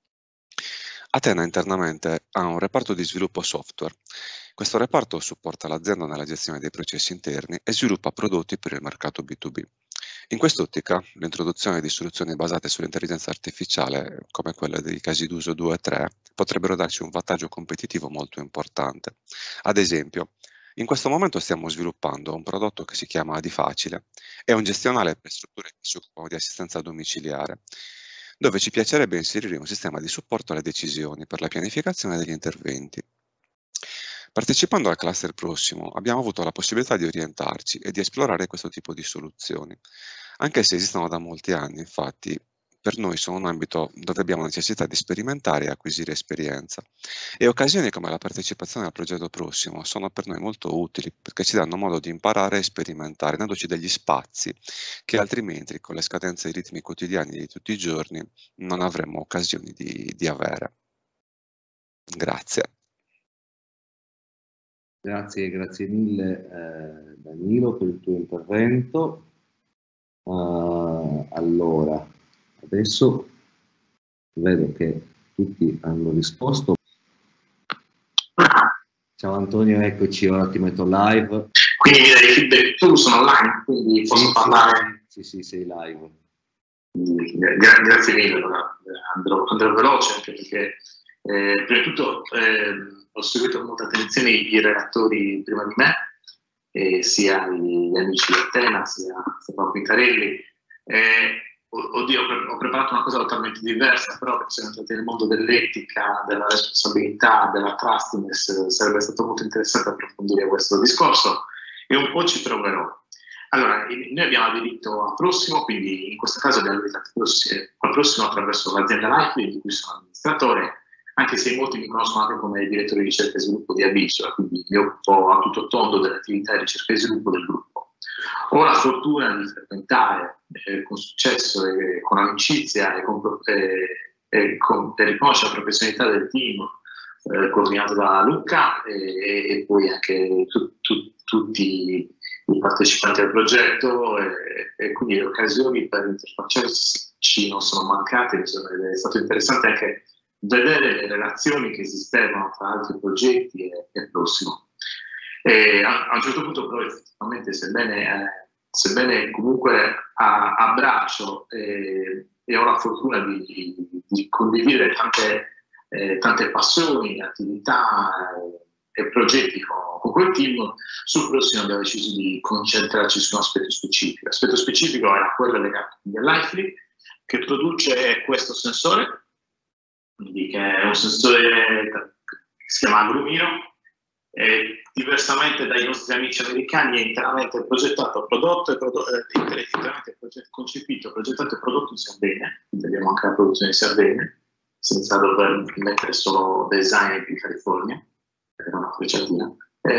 Atena internamente ha un reparto di sviluppo software. Questo reparto supporta l'azienda nella gestione dei processi interni e sviluppa prodotti per il mercato B2B. In quest'ottica, l'introduzione di soluzioni basate sull'intelligenza artificiale, come quelle dei casi d'uso 2 e 3, potrebbero darci un vantaggio competitivo molto importante. Ad esempio, in questo momento stiamo sviluppando un prodotto che si chiama Adifacile. È un gestionale per strutture che si occupano di assistenza domiciliare, dove ci piacerebbe inserire un sistema di supporto alle decisioni per la pianificazione degli interventi. Partecipando al cluster Prossimo abbiamo avuto la possibilità di orientarci e di esplorare questo tipo di soluzioni. Anche se esistono da molti anni, infatti, per noi sono un ambito dove abbiamo necessità di sperimentare e acquisire esperienza. E occasioni come la partecipazione al progetto prossimo sono per noi molto utili perché ci danno modo di imparare e sperimentare, dandoci degli spazi che altrimenti con le scadenze e i ritmi quotidiani di tutti i giorni non avremmo occasioni di avere. Grazie. Grazie mille Danilo per il tuo intervento. Allora, adesso vedo che tutti hanno risposto. Ciao Antonio, eccoci, ora ti metto live. Quindi mi dai feedback, tu sono online, quindi posso parlare? Sì, sei live. Grazie mille, allora andrò veloce anche perché prima di tutto ho seguito con molta attenzione i relatori prima di me, sia gli amici di Attena, sia Paolo Pintarelli. Oddio, ho preparato una cosa totalmente diversa, però se entrate nel mondo dell'etica, della responsabilità, della trustiness, sarebbe stato molto interessante approfondire questo discorso e un po' ci proverò. Allora, noi abbiamo aderito a Prossimo, quindi in questo caso abbiamo aderito a Prossimo attraverso l'azienda Life, di cui sono amministratore, anche se molti mi conoscono anche come direttore di ricerca e sviluppo di Abisola, quindi mi occupo a tutto tondo delle attività di ricerca e sviluppo del gruppo. Ho la fortuna di frequentare con successo e con amicizia e riconoscere la professionalità del team coordinato da Luca e poi anche tutti i partecipanti al progetto e quindi le occasioni per interfacciarci non sono mancate, è stato interessante anche vedere le relazioni che esistevano tra altri progetti e Prossimo. A un certo punto però effettivamente sebbene comunque abbraccio e ho la fortuna di condividere tante passioni, attività e progetti con quel team, sul Prossimo abbiamo deciso di concentrarci su un aspetto specifico. L'aspetto specifico era quello legato all'Ifly, che produce questo sensore, quindi che è un sensore che si chiama Agrumino, e diversamente dai nostri amici americani è interamente progettato, interamente concepito, progettato e prodotto in Sardegna, quindi abbiamo anche la produzione in Sardegna, senza dover mettere solo design in California, era una frecciatina.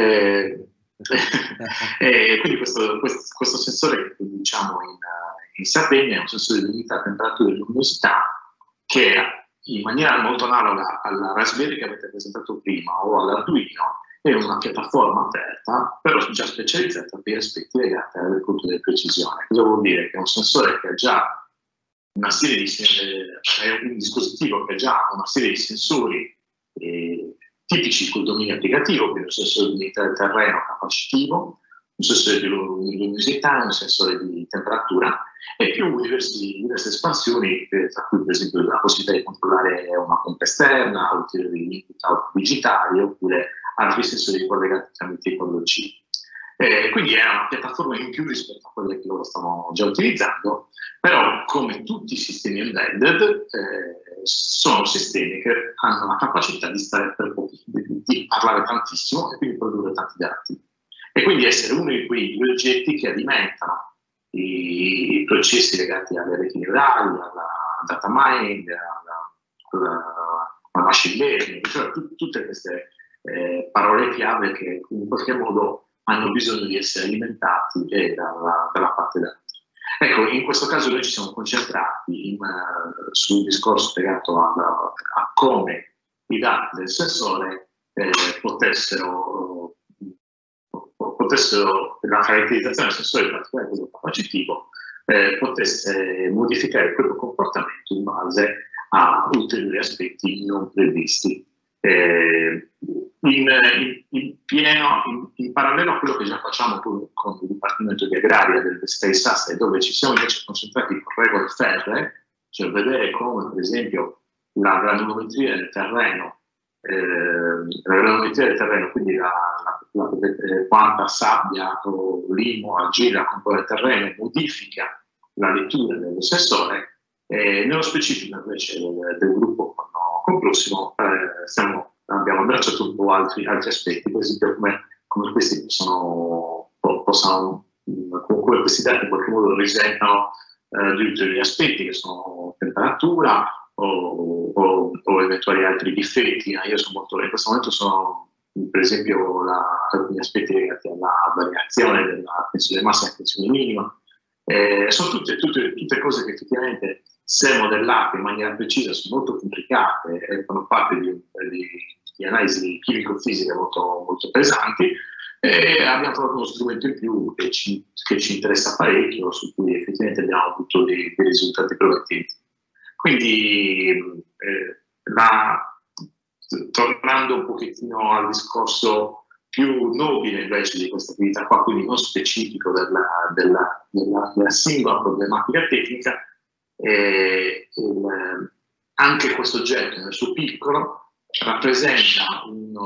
Quindi questo sensore che produciamo in Sardegna è un sensore di umidità, temperatura e luminosità che in maniera molto analoga alla Raspberry che avete presentato prima o all'Arduino è una piattaforma aperta, però già specializzata per aspetti legati all'agricoltura di precisione. Cosa vuol dire? Che è un sensore che ha già una serie di è un dispositivo che ha già una serie di sensori tipici col dominio applicativo, quindi un sensore di umidità del terreno capacitivo, un sensore di luminosità, un sensore di temperatura e più diverse espansioni, tra cui per esempio la possibilità di controllare una pompa esterna, ulteriori input-out digitali oppure altri sensori collegati tramite i condotti. Quindi è una piattaforma in più rispetto a quelle che loro stanno già utilizzando, però come tutti i sistemi embedded sono sistemi che hanno la capacità di parlare tantissimo e quindi produrre tanti dati. E quindi essere uno di quei oggetti che alimentano i processi legati alle reti neurali, alla data mining, alla machine learning, cioè tutte queste parole chiave che in qualche modo hanno bisogno di essere alimentati dalla parte dati. Ecco, in questo caso noi ci siamo concentrati sul discorso legato a come i dati del sensore potessero la caratterizzazione del sensore, in particolare quello capacitivo, potesse modificare il proprio comportamento in base a ulteriori aspetti non previsti. In parallelo a quello che già facciamo con il Dipartimento di Agraria del Space Asset, dove ci siamo invece concentrati con regole ferree, cioè vedere come per esempio la granulometria del terreno, quindi quanta sabbia o limo aggira con il terreno modifica la lettura del sensore. Nello specifico invece del gruppo con Prossimo abbiamo abbracciato un po' altri aspetti, per esempio come questi come questi dati in qualche modo risentano di ulteriori aspetti che sono temperatura o eventuali altri difetti. Io sono molto, in questo momento sono per esempio alcuni aspetti legati alla variazione della tensione massima e tensione minima. Sono tutte cose che effettivamente, se modellate in maniera precisa, sono molto complicate e fanno parte di analisi chimico-fisiche molto, molto pesanti. E abbiamo proprio uno strumento in più che ci interessa parecchio, su cui effettivamente abbiamo avuto dei risultati promettenti. Quindi, tornando un pochettino al discorso più nobile invece di questa attività qua, quindi non specifico della singola problematica tecnica, anche questo oggetto nel suo piccolo rappresenta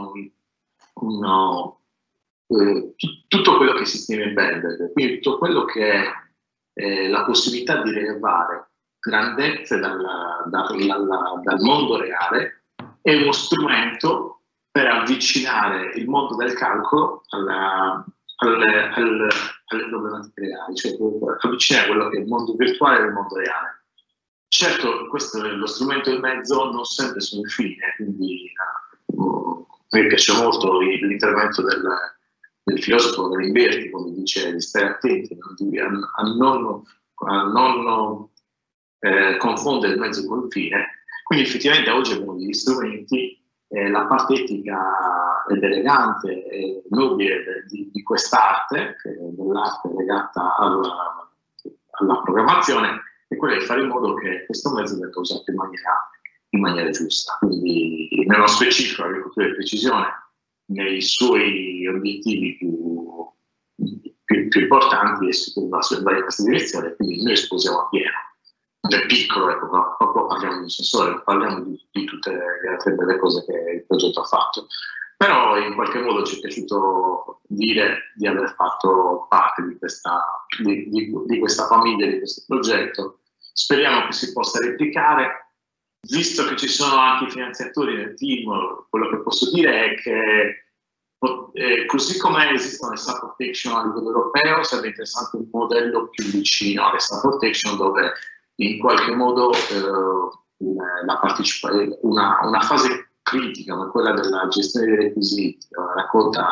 tutto quello che è sistema embedded, quindi tutto quello che è la possibilità di rilevare grandezze dal mondo reale, è uno strumento per avvicinare il mondo del calcolo alle problematiche reali, cioè per avvicinare quello che è il mondo virtuale del mondo reale. Certo, questo è lo strumento in mezzo, non sempre sono il fine, quindi mi piace molto l'intervento del filosofo Galimberti, quando dice di stare attenti a non confondere il mezzo con il fine. Quindi effettivamente oggi abbiamo degli strumenti, la parte etica ed elegante e nobile di quest'arte, che è dell'arte legata alla programmazione, è quella di fare in modo che questo mezzo venga usato in maniera giusta. Quindi nello specifico l'agricoltura di precisione, nei suoi obiettivi più importanti, va in questa direzione, quindi noi sposiamo appieno. Nel piccolo, ecco, proprio parliamo di sensore, parliamo di tutte le altre belle cose che il progetto ha fatto. Però in qualche modo ci è piaciuto dire di aver fatto parte di questa famiglia, di questo progetto. Speriamo che si possa replicare. Visto che ci sono anche i finanziatori nel team, quello che posso dire è che così come esistono le support action a livello europeo, sarebbe interessante un modello più vicino alle support action, dove in qualche modo una fase critica, come quella della gestione dei requisiti, la raccolta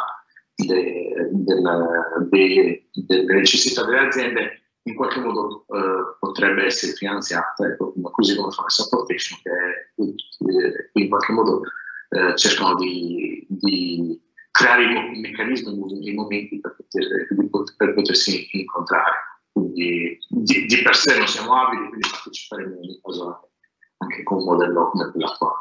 delle necessità delle aziende, in qualche modo potrebbe essere finanziata, ecco, così come fa la support action, che in qualche modo cercano di creare i meccanismi, i momenti per potersi incontrare. Quindi di per sé non siamo abili, quindi parteciperemo in ogni caso anche con un modello come quello attuale.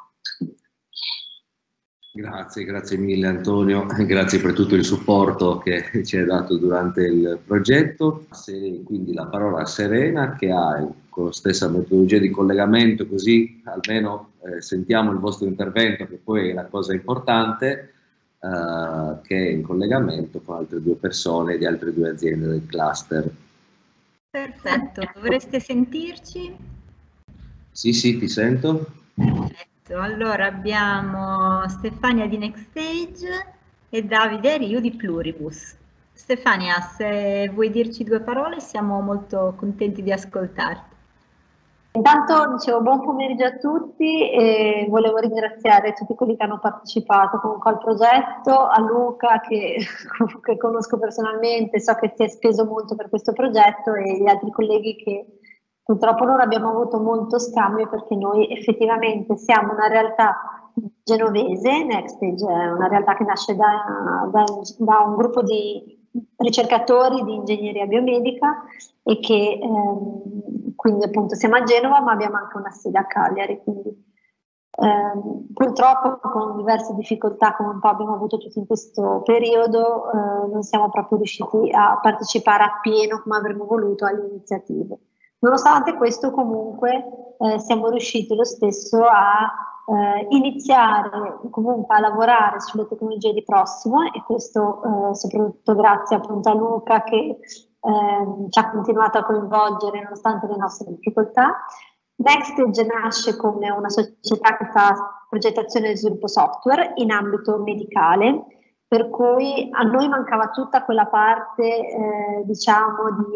Grazie mille Antonio, grazie per tutto il supporto che ci hai dato durante il progetto. Quindi la parola a Serena, che ha con la stessa metodologia di collegamento, così almeno sentiamo il vostro intervento, che poi è la cosa importante, che è in collegamento con altre due persone di altre due aziende del cluster. Perfetto, dovreste sentirci? Sì, ti sento. Perfetto, allora abbiamo Stefania di Nextage e Davide Riu di Pluribus. Stefania, se vuoi dirci due parole, siamo molto contenti di ascoltarti. Intanto dicevo buon pomeriggio a tutti e volevo ringraziare tutti quelli che hanno partecipato comunque al progetto, a Luca che conosco personalmente, so che si è speso molto per questo progetto, e gli altri colleghi che purtroppo non abbiamo avuto molto scambio, perché noi effettivamente siamo una realtà genovese. Nextage è una realtà che nasce da un gruppo di ricercatori di ingegneria biomedica e che quindi appunto siamo a Genova, ma abbiamo anche una sede a Cagliari, quindi purtroppo con diverse difficoltà, come un po' abbiamo avuto tutti in questo periodo, non siamo proprio riusciti a partecipare appieno come avremmo voluto alle iniziative. Nonostante questo, comunque siamo riusciti lo stesso a iniziare comunque a lavorare sulle tecnologie di Prossimo, e questo soprattutto grazie appunto a Luca che ci ha continuato a coinvolgere nonostante le nostre difficoltà. Nextage nasce come una società che fa progettazione e sviluppo software in ambito medicale, per cui a noi mancava tutta quella parte diciamo di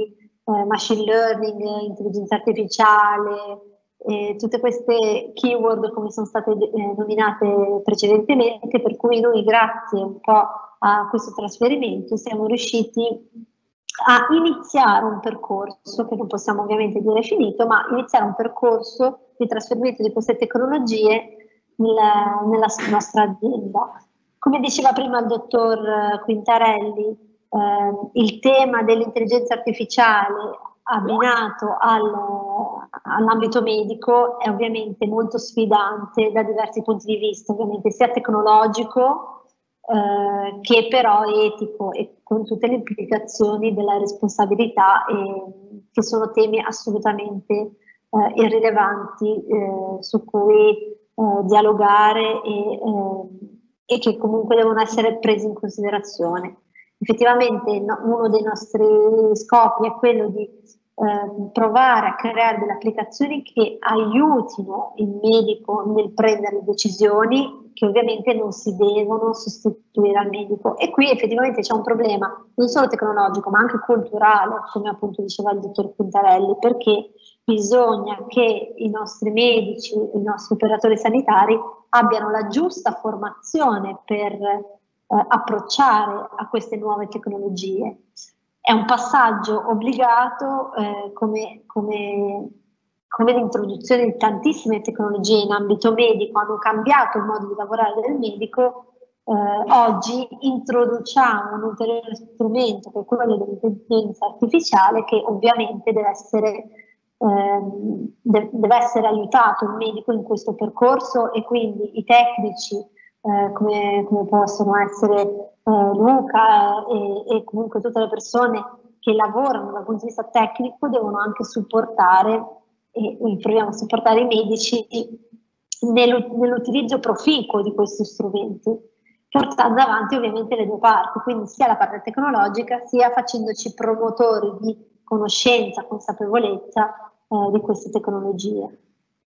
machine learning, intelligenza artificiale, tutte queste keyword come sono state nominate precedentemente, per cui noi grazie un po' a questo trasferimento siamo riusciti a iniziare un percorso, che non possiamo ovviamente dire finito, ma iniziare un percorso di trasferimento di queste tecnologie nella nostra azienda. Come diceva prima il dottor Quintarelli, il tema dell'intelligenza artificiale abbinato all'ambito medico è ovviamente molto sfidante da diversi punti di vista, ovviamente sia tecnologico che però etico, e con tutte le implicazioni della responsabilità, che sono temi assolutamente irrilevanti su cui dialogare e che comunque devono essere presi in considerazione. Effettivamente uno dei nostri scopi è quello di provare a creare delle applicazioni che aiutino il medico nel prendere le decisioni, che ovviamente non si devono sostituire al medico. E qui effettivamente c'è un problema non solo tecnologico ma anche culturale, come appunto diceva il dottor Quintarelli, perché bisogna che i nostri medici, i nostri operatori sanitari abbiano la giusta formazione per approcciare a queste nuove tecnologie. È un passaggio obbligato, come l'introduzione di tantissime tecnologie in ambito medico hanno cambiato il modo di lavorare del medico. Oggi introduciamo un ulteriore strumento, che è quello dell'intelligenza artificiale, che ovviamente deve essere aiutato il medico in questo percorso, e quindi i tecnici come possono essere Luca e comunque tutte le persone che lavorano dal punto di vista tecnico devono anche supportare, e proviamo a supportare i medici nell'utilizzo proficuo di questi strumenti, portando avanti ovviamente le due parti, quindi sia la parte tecnologica sia facendoci promotori di conoscenza, consapevolezza di queste tecnologie.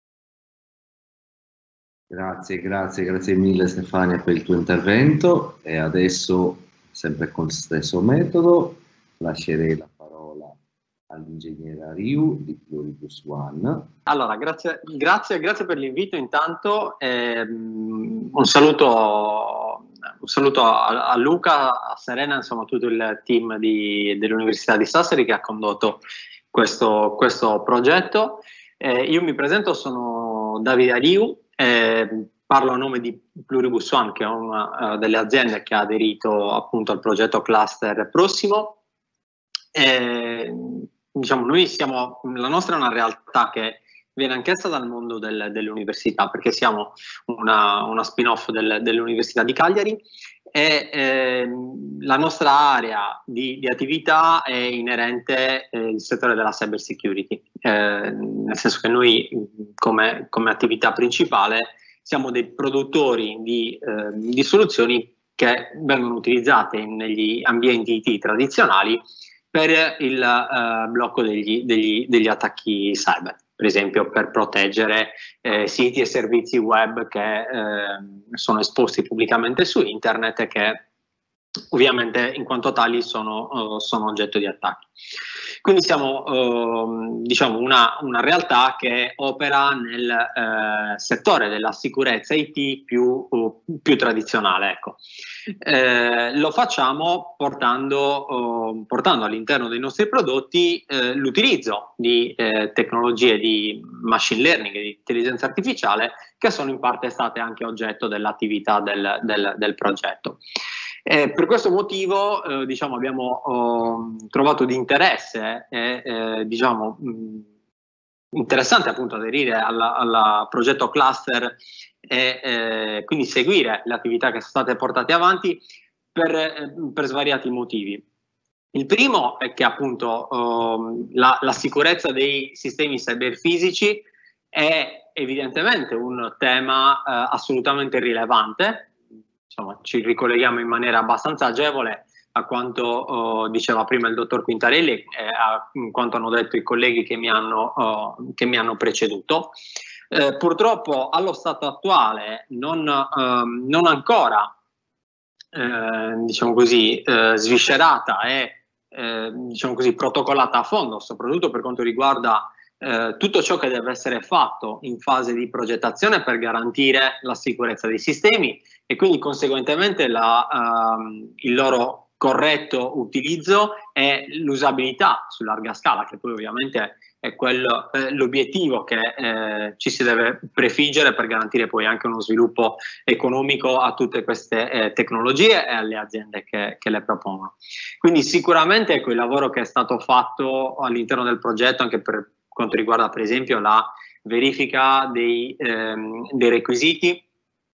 Grazie mille Stefania per il tuo intervento, e adesso, sempre con lo stesso metodo, lascerei la parola all'ingegnere Riu di Pluribus One. Allora, grazie per l'invito intanto, un saluto a Luca, a Serena, insomma a tutto il team dell'Università di Sassari che ha condotto questo progetto. Io mi presento, sono Davide Riu. Parlo a nome di Pluribus One, che è una delle aziende che ha aderito appunto al progetto Cluster Prossimo. Diciamo, la nostra è una realtà che viene anch'essa dal mondo delle università, perché siamo una spin-off dell'Università di Cagliari, e la nostra area di attività è inerente al settore della cyber security, nel senso che noi come attività principale siamo dei produttori di soluzioni che vengono utilizzate negli ambienti IT tradizionali per il blocco degli attacchi cyber, per esempio per proteggere siti e servizi web che sono esposti pubblicamente su internet e che ovviamente in quanto tali sono oggetto di attacchi. Quindi siamo diciamo una realtà che opera nel settore della sicurezza IT più tradizionale, ecco. Lo facciamo portando all'interno dei nostri prodotti l'utilizzo di tecnologie di machine learning e di intelligenza artificiale, che sono in parte state anche oggetto dell'attività del progetto. Per questo motivo diciamo, abbiamo trovato di interesse diciamo, interessante appunto aderire al progetto Cluster e quindi seguire le attività che sono state portate avanti per svariati motivi. Il primo è che appunto la sicurezza dei sistemi cyberfisici è evidentemente un tema assolutamente rilevante. Insomma, ci ricolleghiamo in maniera abbastanza agevole a quanto diceva prima il dottor Quintarelli e a quanto hanno detto i colleghi che mi hanno preceduto. Purtroppo allo stato attuale non ancora diciamo così, sviscerata e diciamo così, protocollata a fondo, soprattutto per quanto riguarda tutto ciò che deve essere fatto in fase di progettazione per garantire la sicurezza dei sistemi e quindi conseguentemente il loro corretto utilizzo e l'usabilità su larga scala, che poi ovviamente è l'obiettivo che ci si deve prefiggere per garantire poi anche uno sviluppo economico a tutte queste tecnologie e alle aziende che le propongono. Quindi sicuramente ecco, il lavoro che è stato fatto all'interno del progetto, anche per quanto riguarda per esempio la verifica dei requisiti,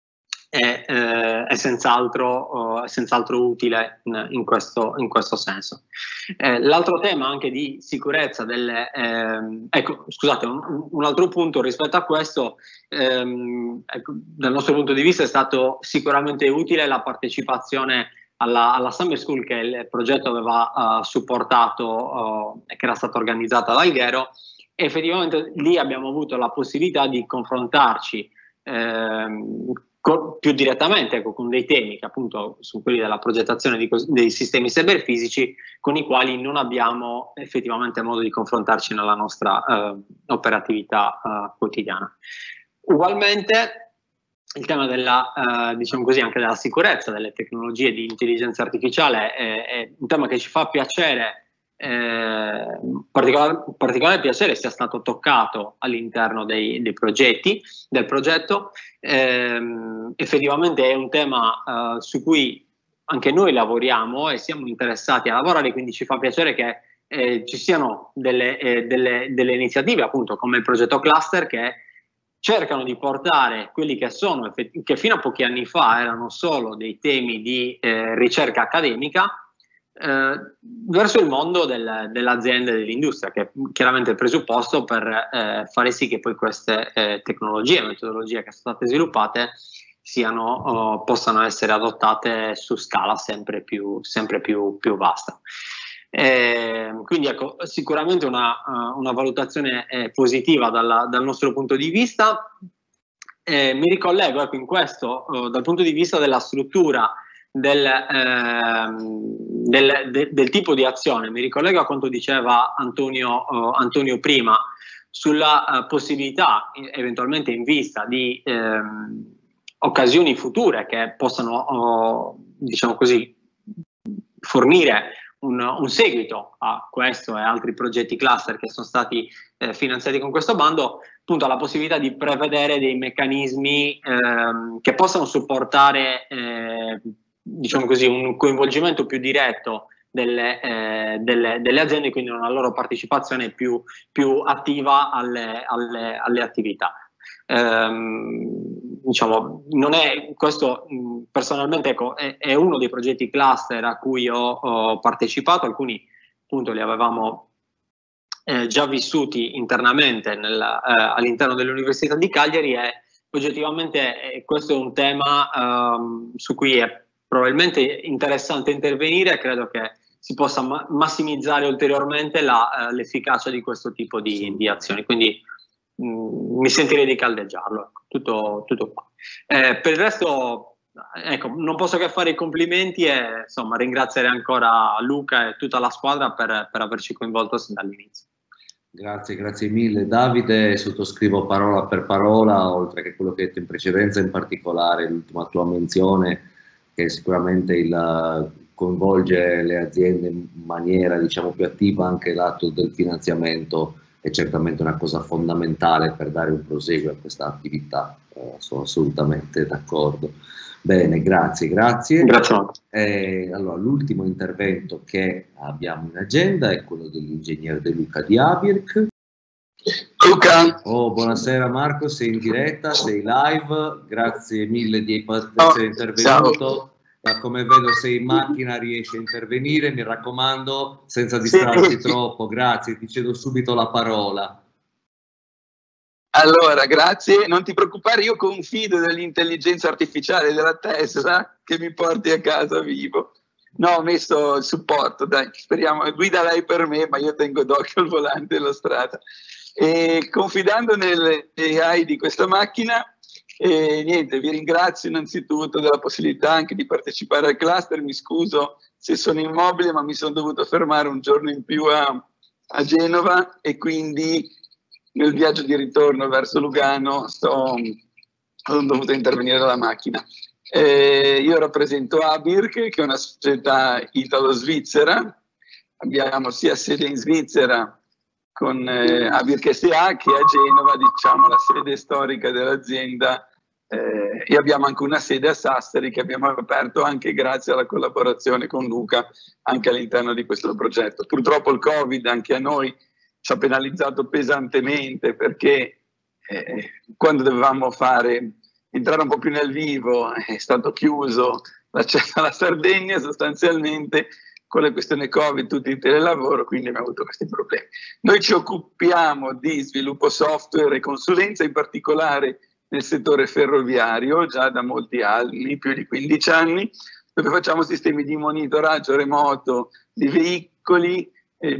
è senz'altro utile in questo senso. L'altro tema anche di sicurezza ecco, scusate, un altro punto rispetto a questo, ecco, dal nostro punto di vista è stato sicuramente utile la partecipazione alla Summer School che il progetto aveva supportato e che era stata organizzata da Alghero. Effettivamente lì abbiamo avuto la possibilità di confrontarci più direttamente, ecco, con dei temi che appunto sono quelli della progettazione dei sistemi cyberfisici, con i quali non abbiamo effettivamente modo di confrontarci nella nostra operatività quotidiana. Ugualmente il tema della, diciamo così, anche della sicurezza delle tecnologie di intelligenza artificiale è un tema che ci fa piacere, particolare piacere sia stato toccato all'interno del progetto. Effettivamente è un tema su cui anche noi lavoriamo e siamo interessati a lavorare, quindi ci fa piacere che ci siano delle iniziative appunto come il progetto Cluster che cercano di portare quelli che fino a pochi anni fa erano solo dei temi di ricerca accademica verso il mondo delle aziende e dell'industria, che è chiaramente il presupposto per fare sì che poi queste tecnologie e metodologie che sono state sviluppate possano essere adottate su scala sempre più vasta. Quindi ecco, sicuramente una valutazione positiva dal nostro punto di vista. Mi ricollego ecco, in questo dal punto di vista della struttura del tipo di azione. Mi ricollego a quanto diceva Antonio prima sulla possibilità eventualmente in vista di occasioni future che possano diciamo così fornire un seguito a questo e altri progetti cluster che sono stati finanziati con questo bando, appunto la possibilità di prevedere dei meccanismi che possano supportare diciamo così, un coinvolgimento più diretto delle aziende, quindi una loro partecipazione più attiva alle attività. Diciamo, non è questo personalmente ecco, è uno dei progetti cluster a cui ho partecipato, alcuni appunto li avevamo già vissuti internamente all'interno dell'Università di Cagliari e oggettivamente questo è un tema su cui è probabilmente interessante intervenire e credo che si possa massimizzare ulteriormente l'efficacia di questo tipo di azioni, quindi mi sentirei di caldeggiarlo, ecco, tutto qua. Per il resto ecco, non posso che fare i complimenti e insomma ringraziare ancora Luca e tutta la squadra per averci coinvolto sin dall'inizio. Grazie mille Davide, sottoscrivo parola per parola, oltre che quello che hai detto in precedenza, in particolare l'ultima tua menzione che sicuramente coinvolge le aziende in maniera diciamo più attiva, anche l'atto del finanziamento è certamente una cosa fondamentale per dare un proseguo a questa attività, sono assolutamente d'accordo. Bene, grazie. Allora, l'ultimo intervento che abbiamo in agenda è quello dell'ingegner De Luca di ABIRC. Luca! Buonasera Marco, sei in diretta, sei live, grazie mille di essere intervenuto. Ma come vedo sei in macchina, riesci a intervenire, mi raccomando, senza distrarti troppo, grazie, ti cedo subito la parola. Allora, grazie, non ti preoccupare, io confido nell'intelligenza artificiale della Tesla che mi porti a casa vivo. No, ho messo il supporto, dai, speriamo, guida lei per me, ma io tengo d'occhio il volante della strada. E confidando nelle AI di questa macchina, E niente, vi ringrazio innanzitutto della possibilità anche di partecipare al cluster. Mi scuso se sono immobile, ma mi sono dovuto fermare un giorno in più a Genova e quindi nel viaggio di ritorno verso Lugano ho dovuto intervenire dalla macchina. Io rappresento ABIRC, che è una società italo-svizzera. Abbiamo sia sede in Svizzera con ABIRC SA che a Genova, diciamo, la sede storica dell'azienda, e abbiamo anche una sede a Sassari che abbiamo aperto anche grazie alla collaborazione con Luca anche all'interno di questo progetto. Purtroppo il Covid anche a noi ci ha penalizzato pesantemente, perché quando dovevamo entrare un po' più nel vivo è stato chiuso l'accesso alla Sardegna sostanzialmente con le questioni Covid, tutti in telelavoro, quindi abbiamo avuto questi problemi. Noi ci occupiamo di sviluppo software e consulenza, in particolare nel settore ferroviario, già da molti anni, più di 15 anni, dove facciamo sistemi di monitoraggio remoto di veicoli,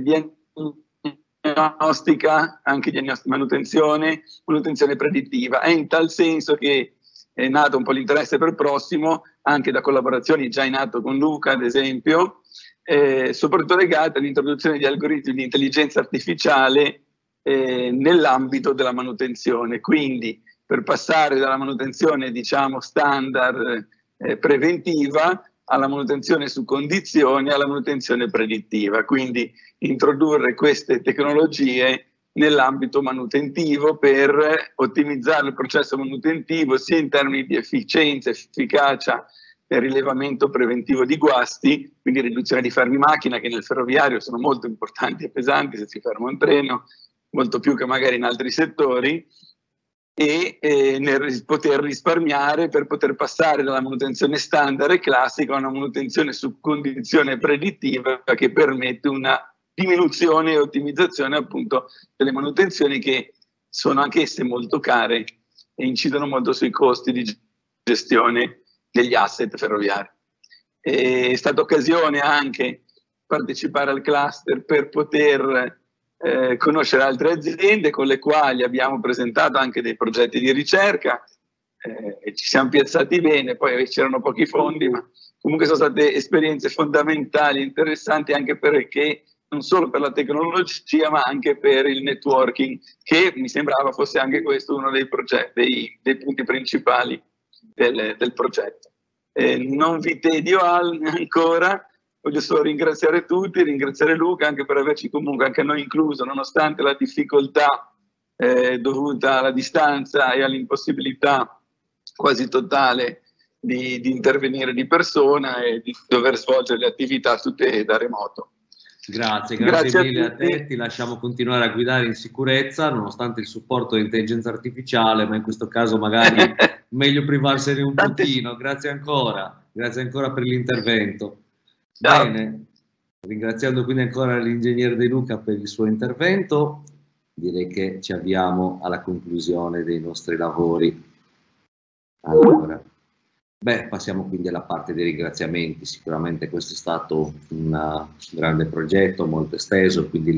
diagnostica, anche manutenzione predittiva. È in tal senso che è nato un po' l'interesse per Prossimo, anche da collaborazioni già in atto con Luca, ad esempio, soprattutto legate all'introduzione di algoritmi di intelligenza artificiale nell'ambito della manutenzione. Quindi per passare dalla manutenzione, diciamo, standard preventiva alla manutenzione su condizioni, alla manutenzione predittiva. Quindi introdurre queste tecnologie nell'ambito manutentivo per ottimizzare il processo manutentivo sia in termini di efficienza, efficacia e rilevamento preventivo di guasti, quindi riduzione di fermi macchina, che nel ferroviario sono molto importanti e pesanti se si ferma un treno, molto più che magari in altri settori, e nel poter risparmiare per poter passare dalla manutenzione standard e classica a una manutenzione su condizione predittiva che permette una diminuzione e ottimizzazione appunto delle manutenzioni, che sono anch'esse molto care e incidono molto sui costi di gestione degli asset ferroviari. È stata occasione anche partecipare al cluster per poter conoscere altre aziende con le quali abbiamo presentato anche dei progetti di ricerca, e ci siamo piazzati bene. Poi c'erano pochi fondi, ma comunque sono state esperienze fondamentali, interessanti, anche perché non solo per la tecnologia ma anche per il networking, che mi sembrava fosse anche questo uno dei punti principali del progetto. Non vi tedio ancora. Voglio solo ringraziare tutti, ringraziare Luca anche per averci comunque anche noi incluso, nonostante la difficoltà dovuta alla distanza e all'impossibilità quasi totale di intervenire di persona e di dover svolgere le attività tutte da remoto. Grazie mille a te, ti lasciamo continuare a guidare in sicurezza nonostante il supporto dell'intelligenza artificiale, ma in questo caso magari meglio privarsene un pochino. Grazie ancora per l'intervento. Bene, ringraziando quindi ancora l'ingegnere De Luca per il suo intervento, direi che ci avviamo alla conclusione dei nostri lavori. Allora, passiamo quindi alla parte dei ringraziamenti. Sicuramente questo è stato un grande progetto, molto esteso, quindi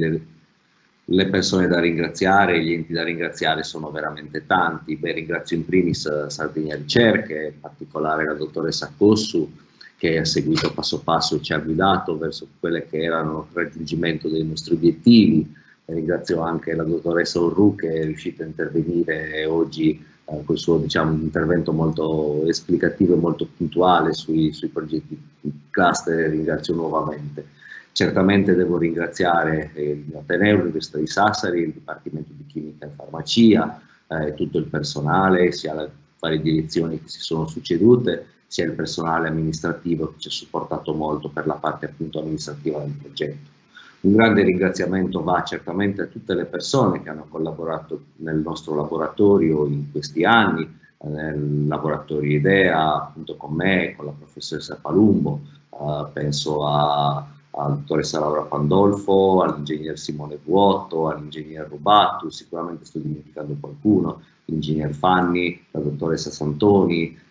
le persone da ringraziare, gli enti da ringraziare sono veramente tanti. Ringrazio in primis Sardegna Ricerche, in particolare la dottoressa Cossu, che ha seguito passo passo e ci ha guidato verso quelle che erano il raggiungimento dei nostri obiettivi. Ringrazio anche la dottoressa Orru, che è riuscita a intervenire oggi col suo intervento molto esplicativo e molto puntuale sui progetti cluster. Ringrazio nuovamente. Certamente devo ringraziare l'Ateneo, l'Università di Sassari, il Dipartimento di Chimica e Farmacia, tutto il personale, sia le varie direzioni che si sono succedute, sia il personale amministrativo che ci ha supportato molto per la parte appunto amministrativa del progetto. Un grande ringraziamento va certamente a tutte le persone che hanno collaborato nel nostro laboratorio in questi anni, nel laboratorio IDEA, appunto con me, con la professoressa Palumbo, penso alla dottoressa Laura Pandolfo, all'ingegner Simone Vuotto, all'ingegner Rubattu, sicuramente sto dimenticando qualcuno, l'ingegner Fanni, la dottoressa Santoni,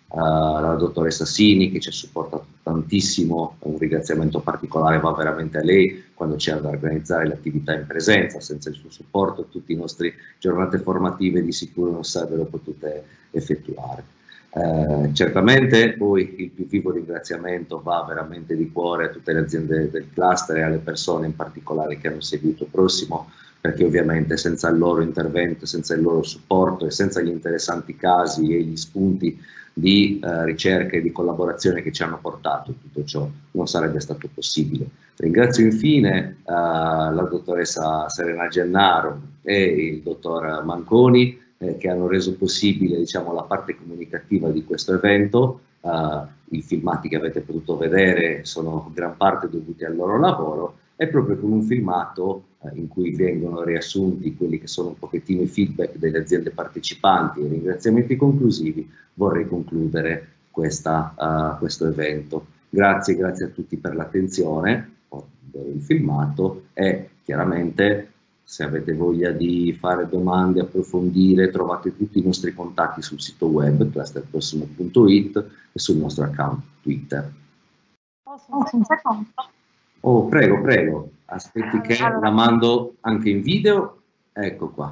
la dottoressa Sini che ci ha supportato tantissimo, un ringraziamento particolare va veramente a lei quando c'era da organizzare le attività in presenza, senza il suo supporto tutte le nostre giornate formative di sicuro non sarebbero potute effettuare. Certamente poi il più vivo ringraziamento va veramente di cuore a tutte le aziende del cluster e alle persone in particolare che hanno seguito Prossimo, perché ovviamente senza il loro intervento, senza il loro supporto e senza gli interessanti casi e gli spunti di ricerca e di collaborazione che ci hanno portato, tutto ciò non sarebbe stato possibile. Ringrazio infine la dottoressa Serena Gennaro e il dottor Manconi che hanno reso possibile, diciamo, la parte comunicativa di questo evento. I filmati che avete potuto vedere sono gran parte dovuti al loro lavoro e proprio con un filmato in cui vengono riassunti quelli che sono un pochettino i feedback delle aziende partecipanti e i ringraziamenti conclusivi, vorrei concludere questo evento. Grazie a tutti per l'attenzione, il filmato e chiaramente se avete voglia di fare domande, approfondire, trovate tutti i nostri contatti sul sito web clusterprossimo.it e sul nostro account Twitter. Oh, prego, aspetti che la mando anche in video, ecco qua.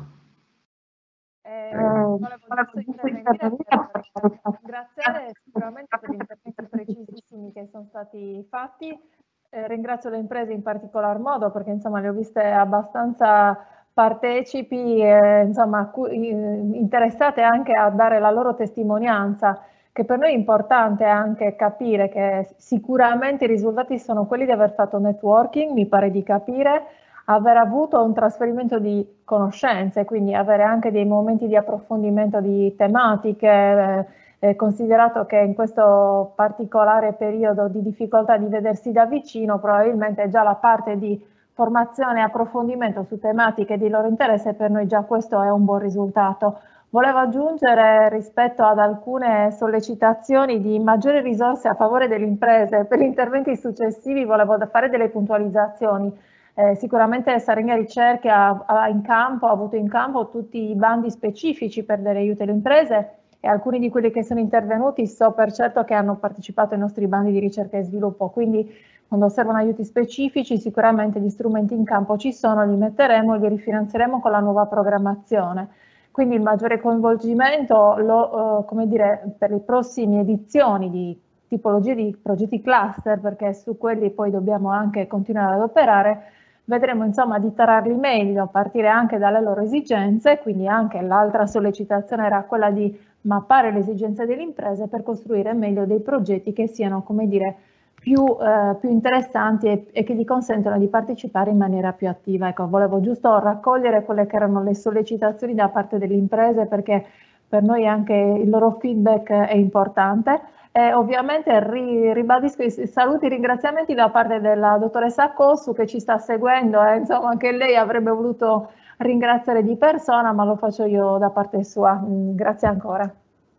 Ringraziare sicuramente per gli interventi precisissimi che sono stati fatti. Ringrazio le imprese in particolar modo perché insomma le ho viste abbastanza partecipi e insomma interessate anche a dare la loro testimonianza, che per noi è importante anche capire che sicuramente i risultati sono quelli di aver fatto networking, mi pare di capire, aver avuto un trasferimento di conoscenze, quindi avere anche dei momenti di approfondimento di tematiche, considerato che in questo particolare periodo di difficoltà di vedersi da vicino, probabilmente già la parte di formazione e approfondimento su tematiche di loro interesse, per noi già questo è un buon risultato. Volevo aggiungere rispetto ad alcune sollecitazioni di maggiori risorse a favore delle imprese per gli interventi successivi, volevo fare delle puntualizzazioni. Sicuramente Saregna Ricerche ha avuto in campo tutti i bandi specifici per dare aiuto alle imprese e alcuni di quelli che sono intervenuti so per certo che hanno partecipato ai nostri bandi di ricerca e sviluppo, quindi quando servono aiuti specifici sicuramente gli strumenti in campo ci sono, li metteremo e li rifinanzieremo con la nuova programmazione. Quindi il maggiore coinvolgimento come dire, per le prossime edizioni di tipologie di progetti cluster, perché su quelli poi dobbiamo anche continuare ad operare, vedremo insomma di tararli meglio, a partire anche dalle loro esigenze, quindi anche l'altra sollecitazione era quella di mappare le esigenze delle imprese per costruire meglio dei progetti che siano, come dire, più interessanti e che gli consentono di partecipare in maniera più attiva. Ecco, volevo giusto raccogliere quelle che erano le sollecitazioni da parte delle imprese perché per noi anche il loro feedback è importante. E ovviamente ribadisco i saluti e ringraziamenti da parte della dottoressa Cossu che ci sta seguendo, insomma anche lei avrebbe voluto ringraziare di persona, ma lo faccio io da parte sua. Grazie ancora.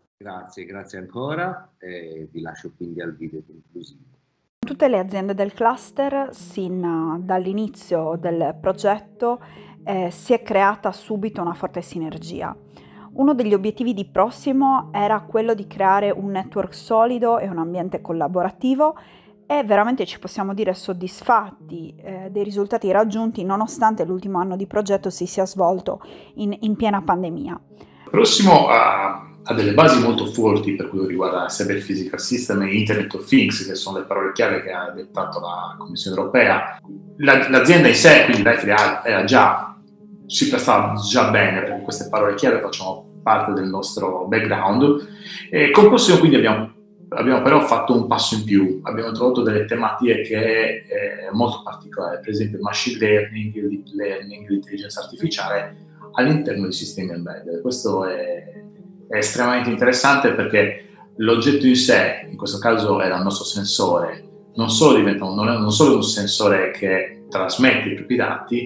Grazie ancora e vi lascio quindi al video conclusivo. Tutte le aziende del cluster, dall'inizio del progetto, si è creata subito una forte sinergia. Uno degli obiettivi di Prossimo era quello di creare un network solido e un ambiente collaborativo e veramente ci possiamo dire soddisfatti dei risultati raggiunti nonostante l'ultimo anno di progetto si sia svolto in piena pandemia. Prossimo ha delle basi molto forti per quello che riguarda Cyber Physical System e Internet of Things, che sono le parole chiave che ha dettato la Commissione Europea. L'azienda in sé, quindi l'FRA, si prestava già bene perché queste parole chiave facciano parte del nostro background. E con Prossimo quindi abbiamo però fatto un passo in più, abbiamo introdotto delle tematiche che molto particolari, per esempio machine learning, deep learning, l'intelligenza artificiale all'interno dei sistemi embedded. Questo è estremamente interessante perché l'oggetto in sé, in questo caso era il nostro sensore, non solo un sensore che trasmette i propri dati,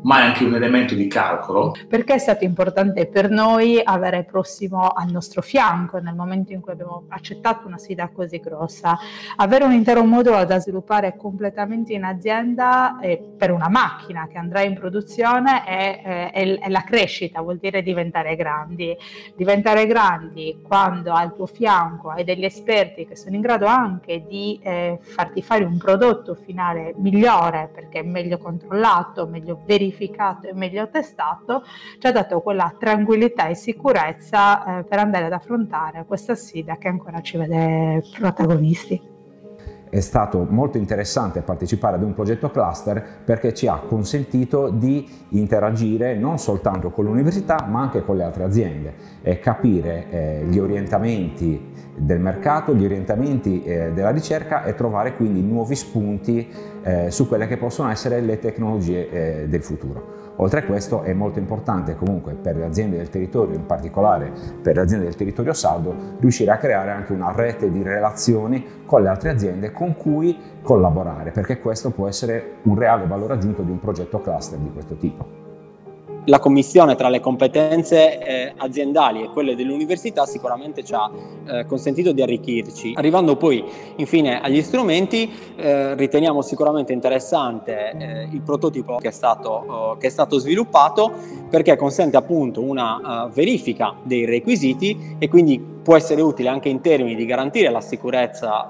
ma è anche un elemento di calcolo. Perché è stato importante per noi avere Prossimo al nostro fianco nel momento in cui abbiamo accettato una sfida così grossa? Avere un intero modulo da sviluppare completamente in azienda per una macchina che andrà in produzione è la crescita, vuol dire diventare grandi. Diventare grandi quando al tuo fianco hai degli esperti che sono in grado anche di farti fare un prodotto finale migliore, perché è meglio controllato, meglio verificato e meglio testato, ci ha dato quella tranquillità e sicurezza per andare ad affrontare questa sfida che ancora ci vede protagonisti. È stato molto interessante partecipare ad un progetto cluster perché ci ha consentito di interagire non soltanto con l'università ma anche con le altre aziende e capire gli orientamenti del mercato, gli orientamenti della ricerca e trovare quindi nuovi spunti su quelle che possono essere le tecnologie del futuro. Oltre a questo è molto importante comunque per le aziende del territorio, in particolare per le aziende del territorio sardo, riuscire a creare anche una rete di relazioni con le altre aziende con cui collaborare, perché questo può essere un reale valore aggiunto di un progetto cluster di questo tipo. La commissione tra le competenze aziendali e quelle dell'università sicuramente ci ha consentito di arricchirci. Arrivando poi infine agli strumenti, riteniamo sicuramente interessante il prototipo che è stato sviluppato, perché consente appunto una verifica dei requisiti e quindi può essere utile anche in termini di garantire la sicurezza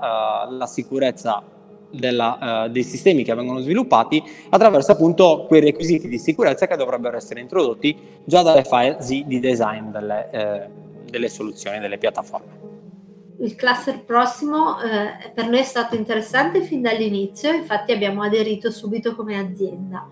dei sistemi che vengono sviluppati attraverso appunto quei requisiti di sicurezza che dovrebbero essere introdotti già dalle fasi di design delle soluzioni, delle piattaforme. Il cluster Prossimo per noi è stato interessante fin dall'inizio, infatti abbiamo aderito subito come azienda.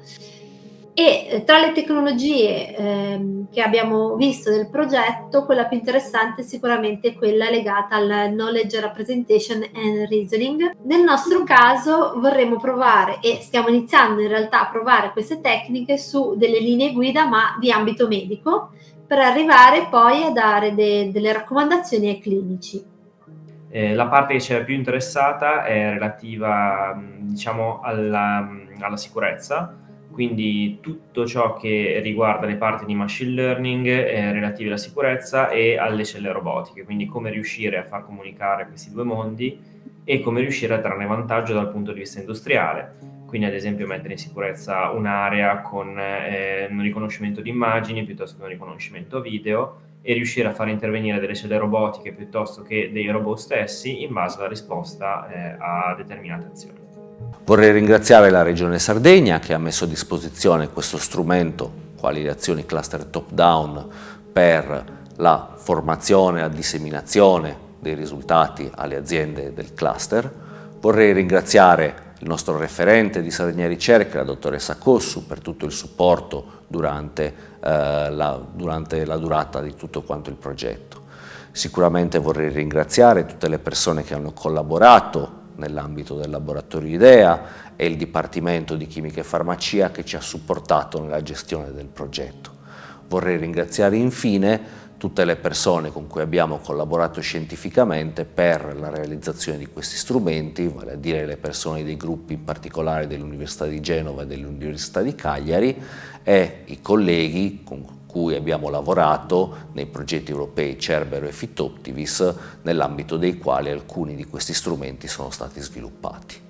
E tra le tecnologie che abbiamo visto del progetto, quella più interessante è sicuramente quella legata al Knowledge Representation and Reasoning. Nel nostro caso vorremmo provare, e stiamo iniziando in realtà a provare queste tecniche su delle linee guida ma di ambito medico, per arrivare poi a dare delle raccomandazioni ai clinici. La parte che ci è più interessata è relativa, diciamo, alla sicurezza. Quindi tutto ciò che riguarda le parti di machine learning relative alla sicurezza e alle celle robotiche, quindi come riuscire a far comunicare questi due mondi e come riuscire a trarne vantaggio dal punto di vista industriale. Quindi ad esempio mettere in sicurezza un'area con un riconoscimento di immagini piuttosto che un riconoscimento video e riuscire a far intervenire delle celle robotiche piuttosto che dei robot stessi in base alla risposta a determinate azioni. Vorrei ringraziare la Regione Sardegna che ha messo a disposizione questo strumento, quali le azioni cluster top-down, per la formazione e la disseminazione dei risultati alle aziende del cluster. Vorrei ringraziare il nostro referente di Sardegna Ricerca, la dottoressa Cossu, per tutto il supporto durante la durata di tutto quanto il progetto. Sicuramente vorrei ringraziare tutte le persone che hanno collaborato nell'ambito del laboratorio IDEA e il Dipartimento di Chimica e Farmacia che ci ha supportato nella gestione del progetto. Vorrei ringraziare infine tutte le persone con cui abbiamo collaborato scientificamente per la realizzazione di questi strumenti, vale a dire le persone dei gruppi in particolare dell'Università di Genova e dell'Università di Cagliari e i colleghi con cui abbiamo lavorato nei progetti europei Cerbero e Fitoptivis, nell'ambito dei quali alcuni di questi strumenti sono stati sviluppati.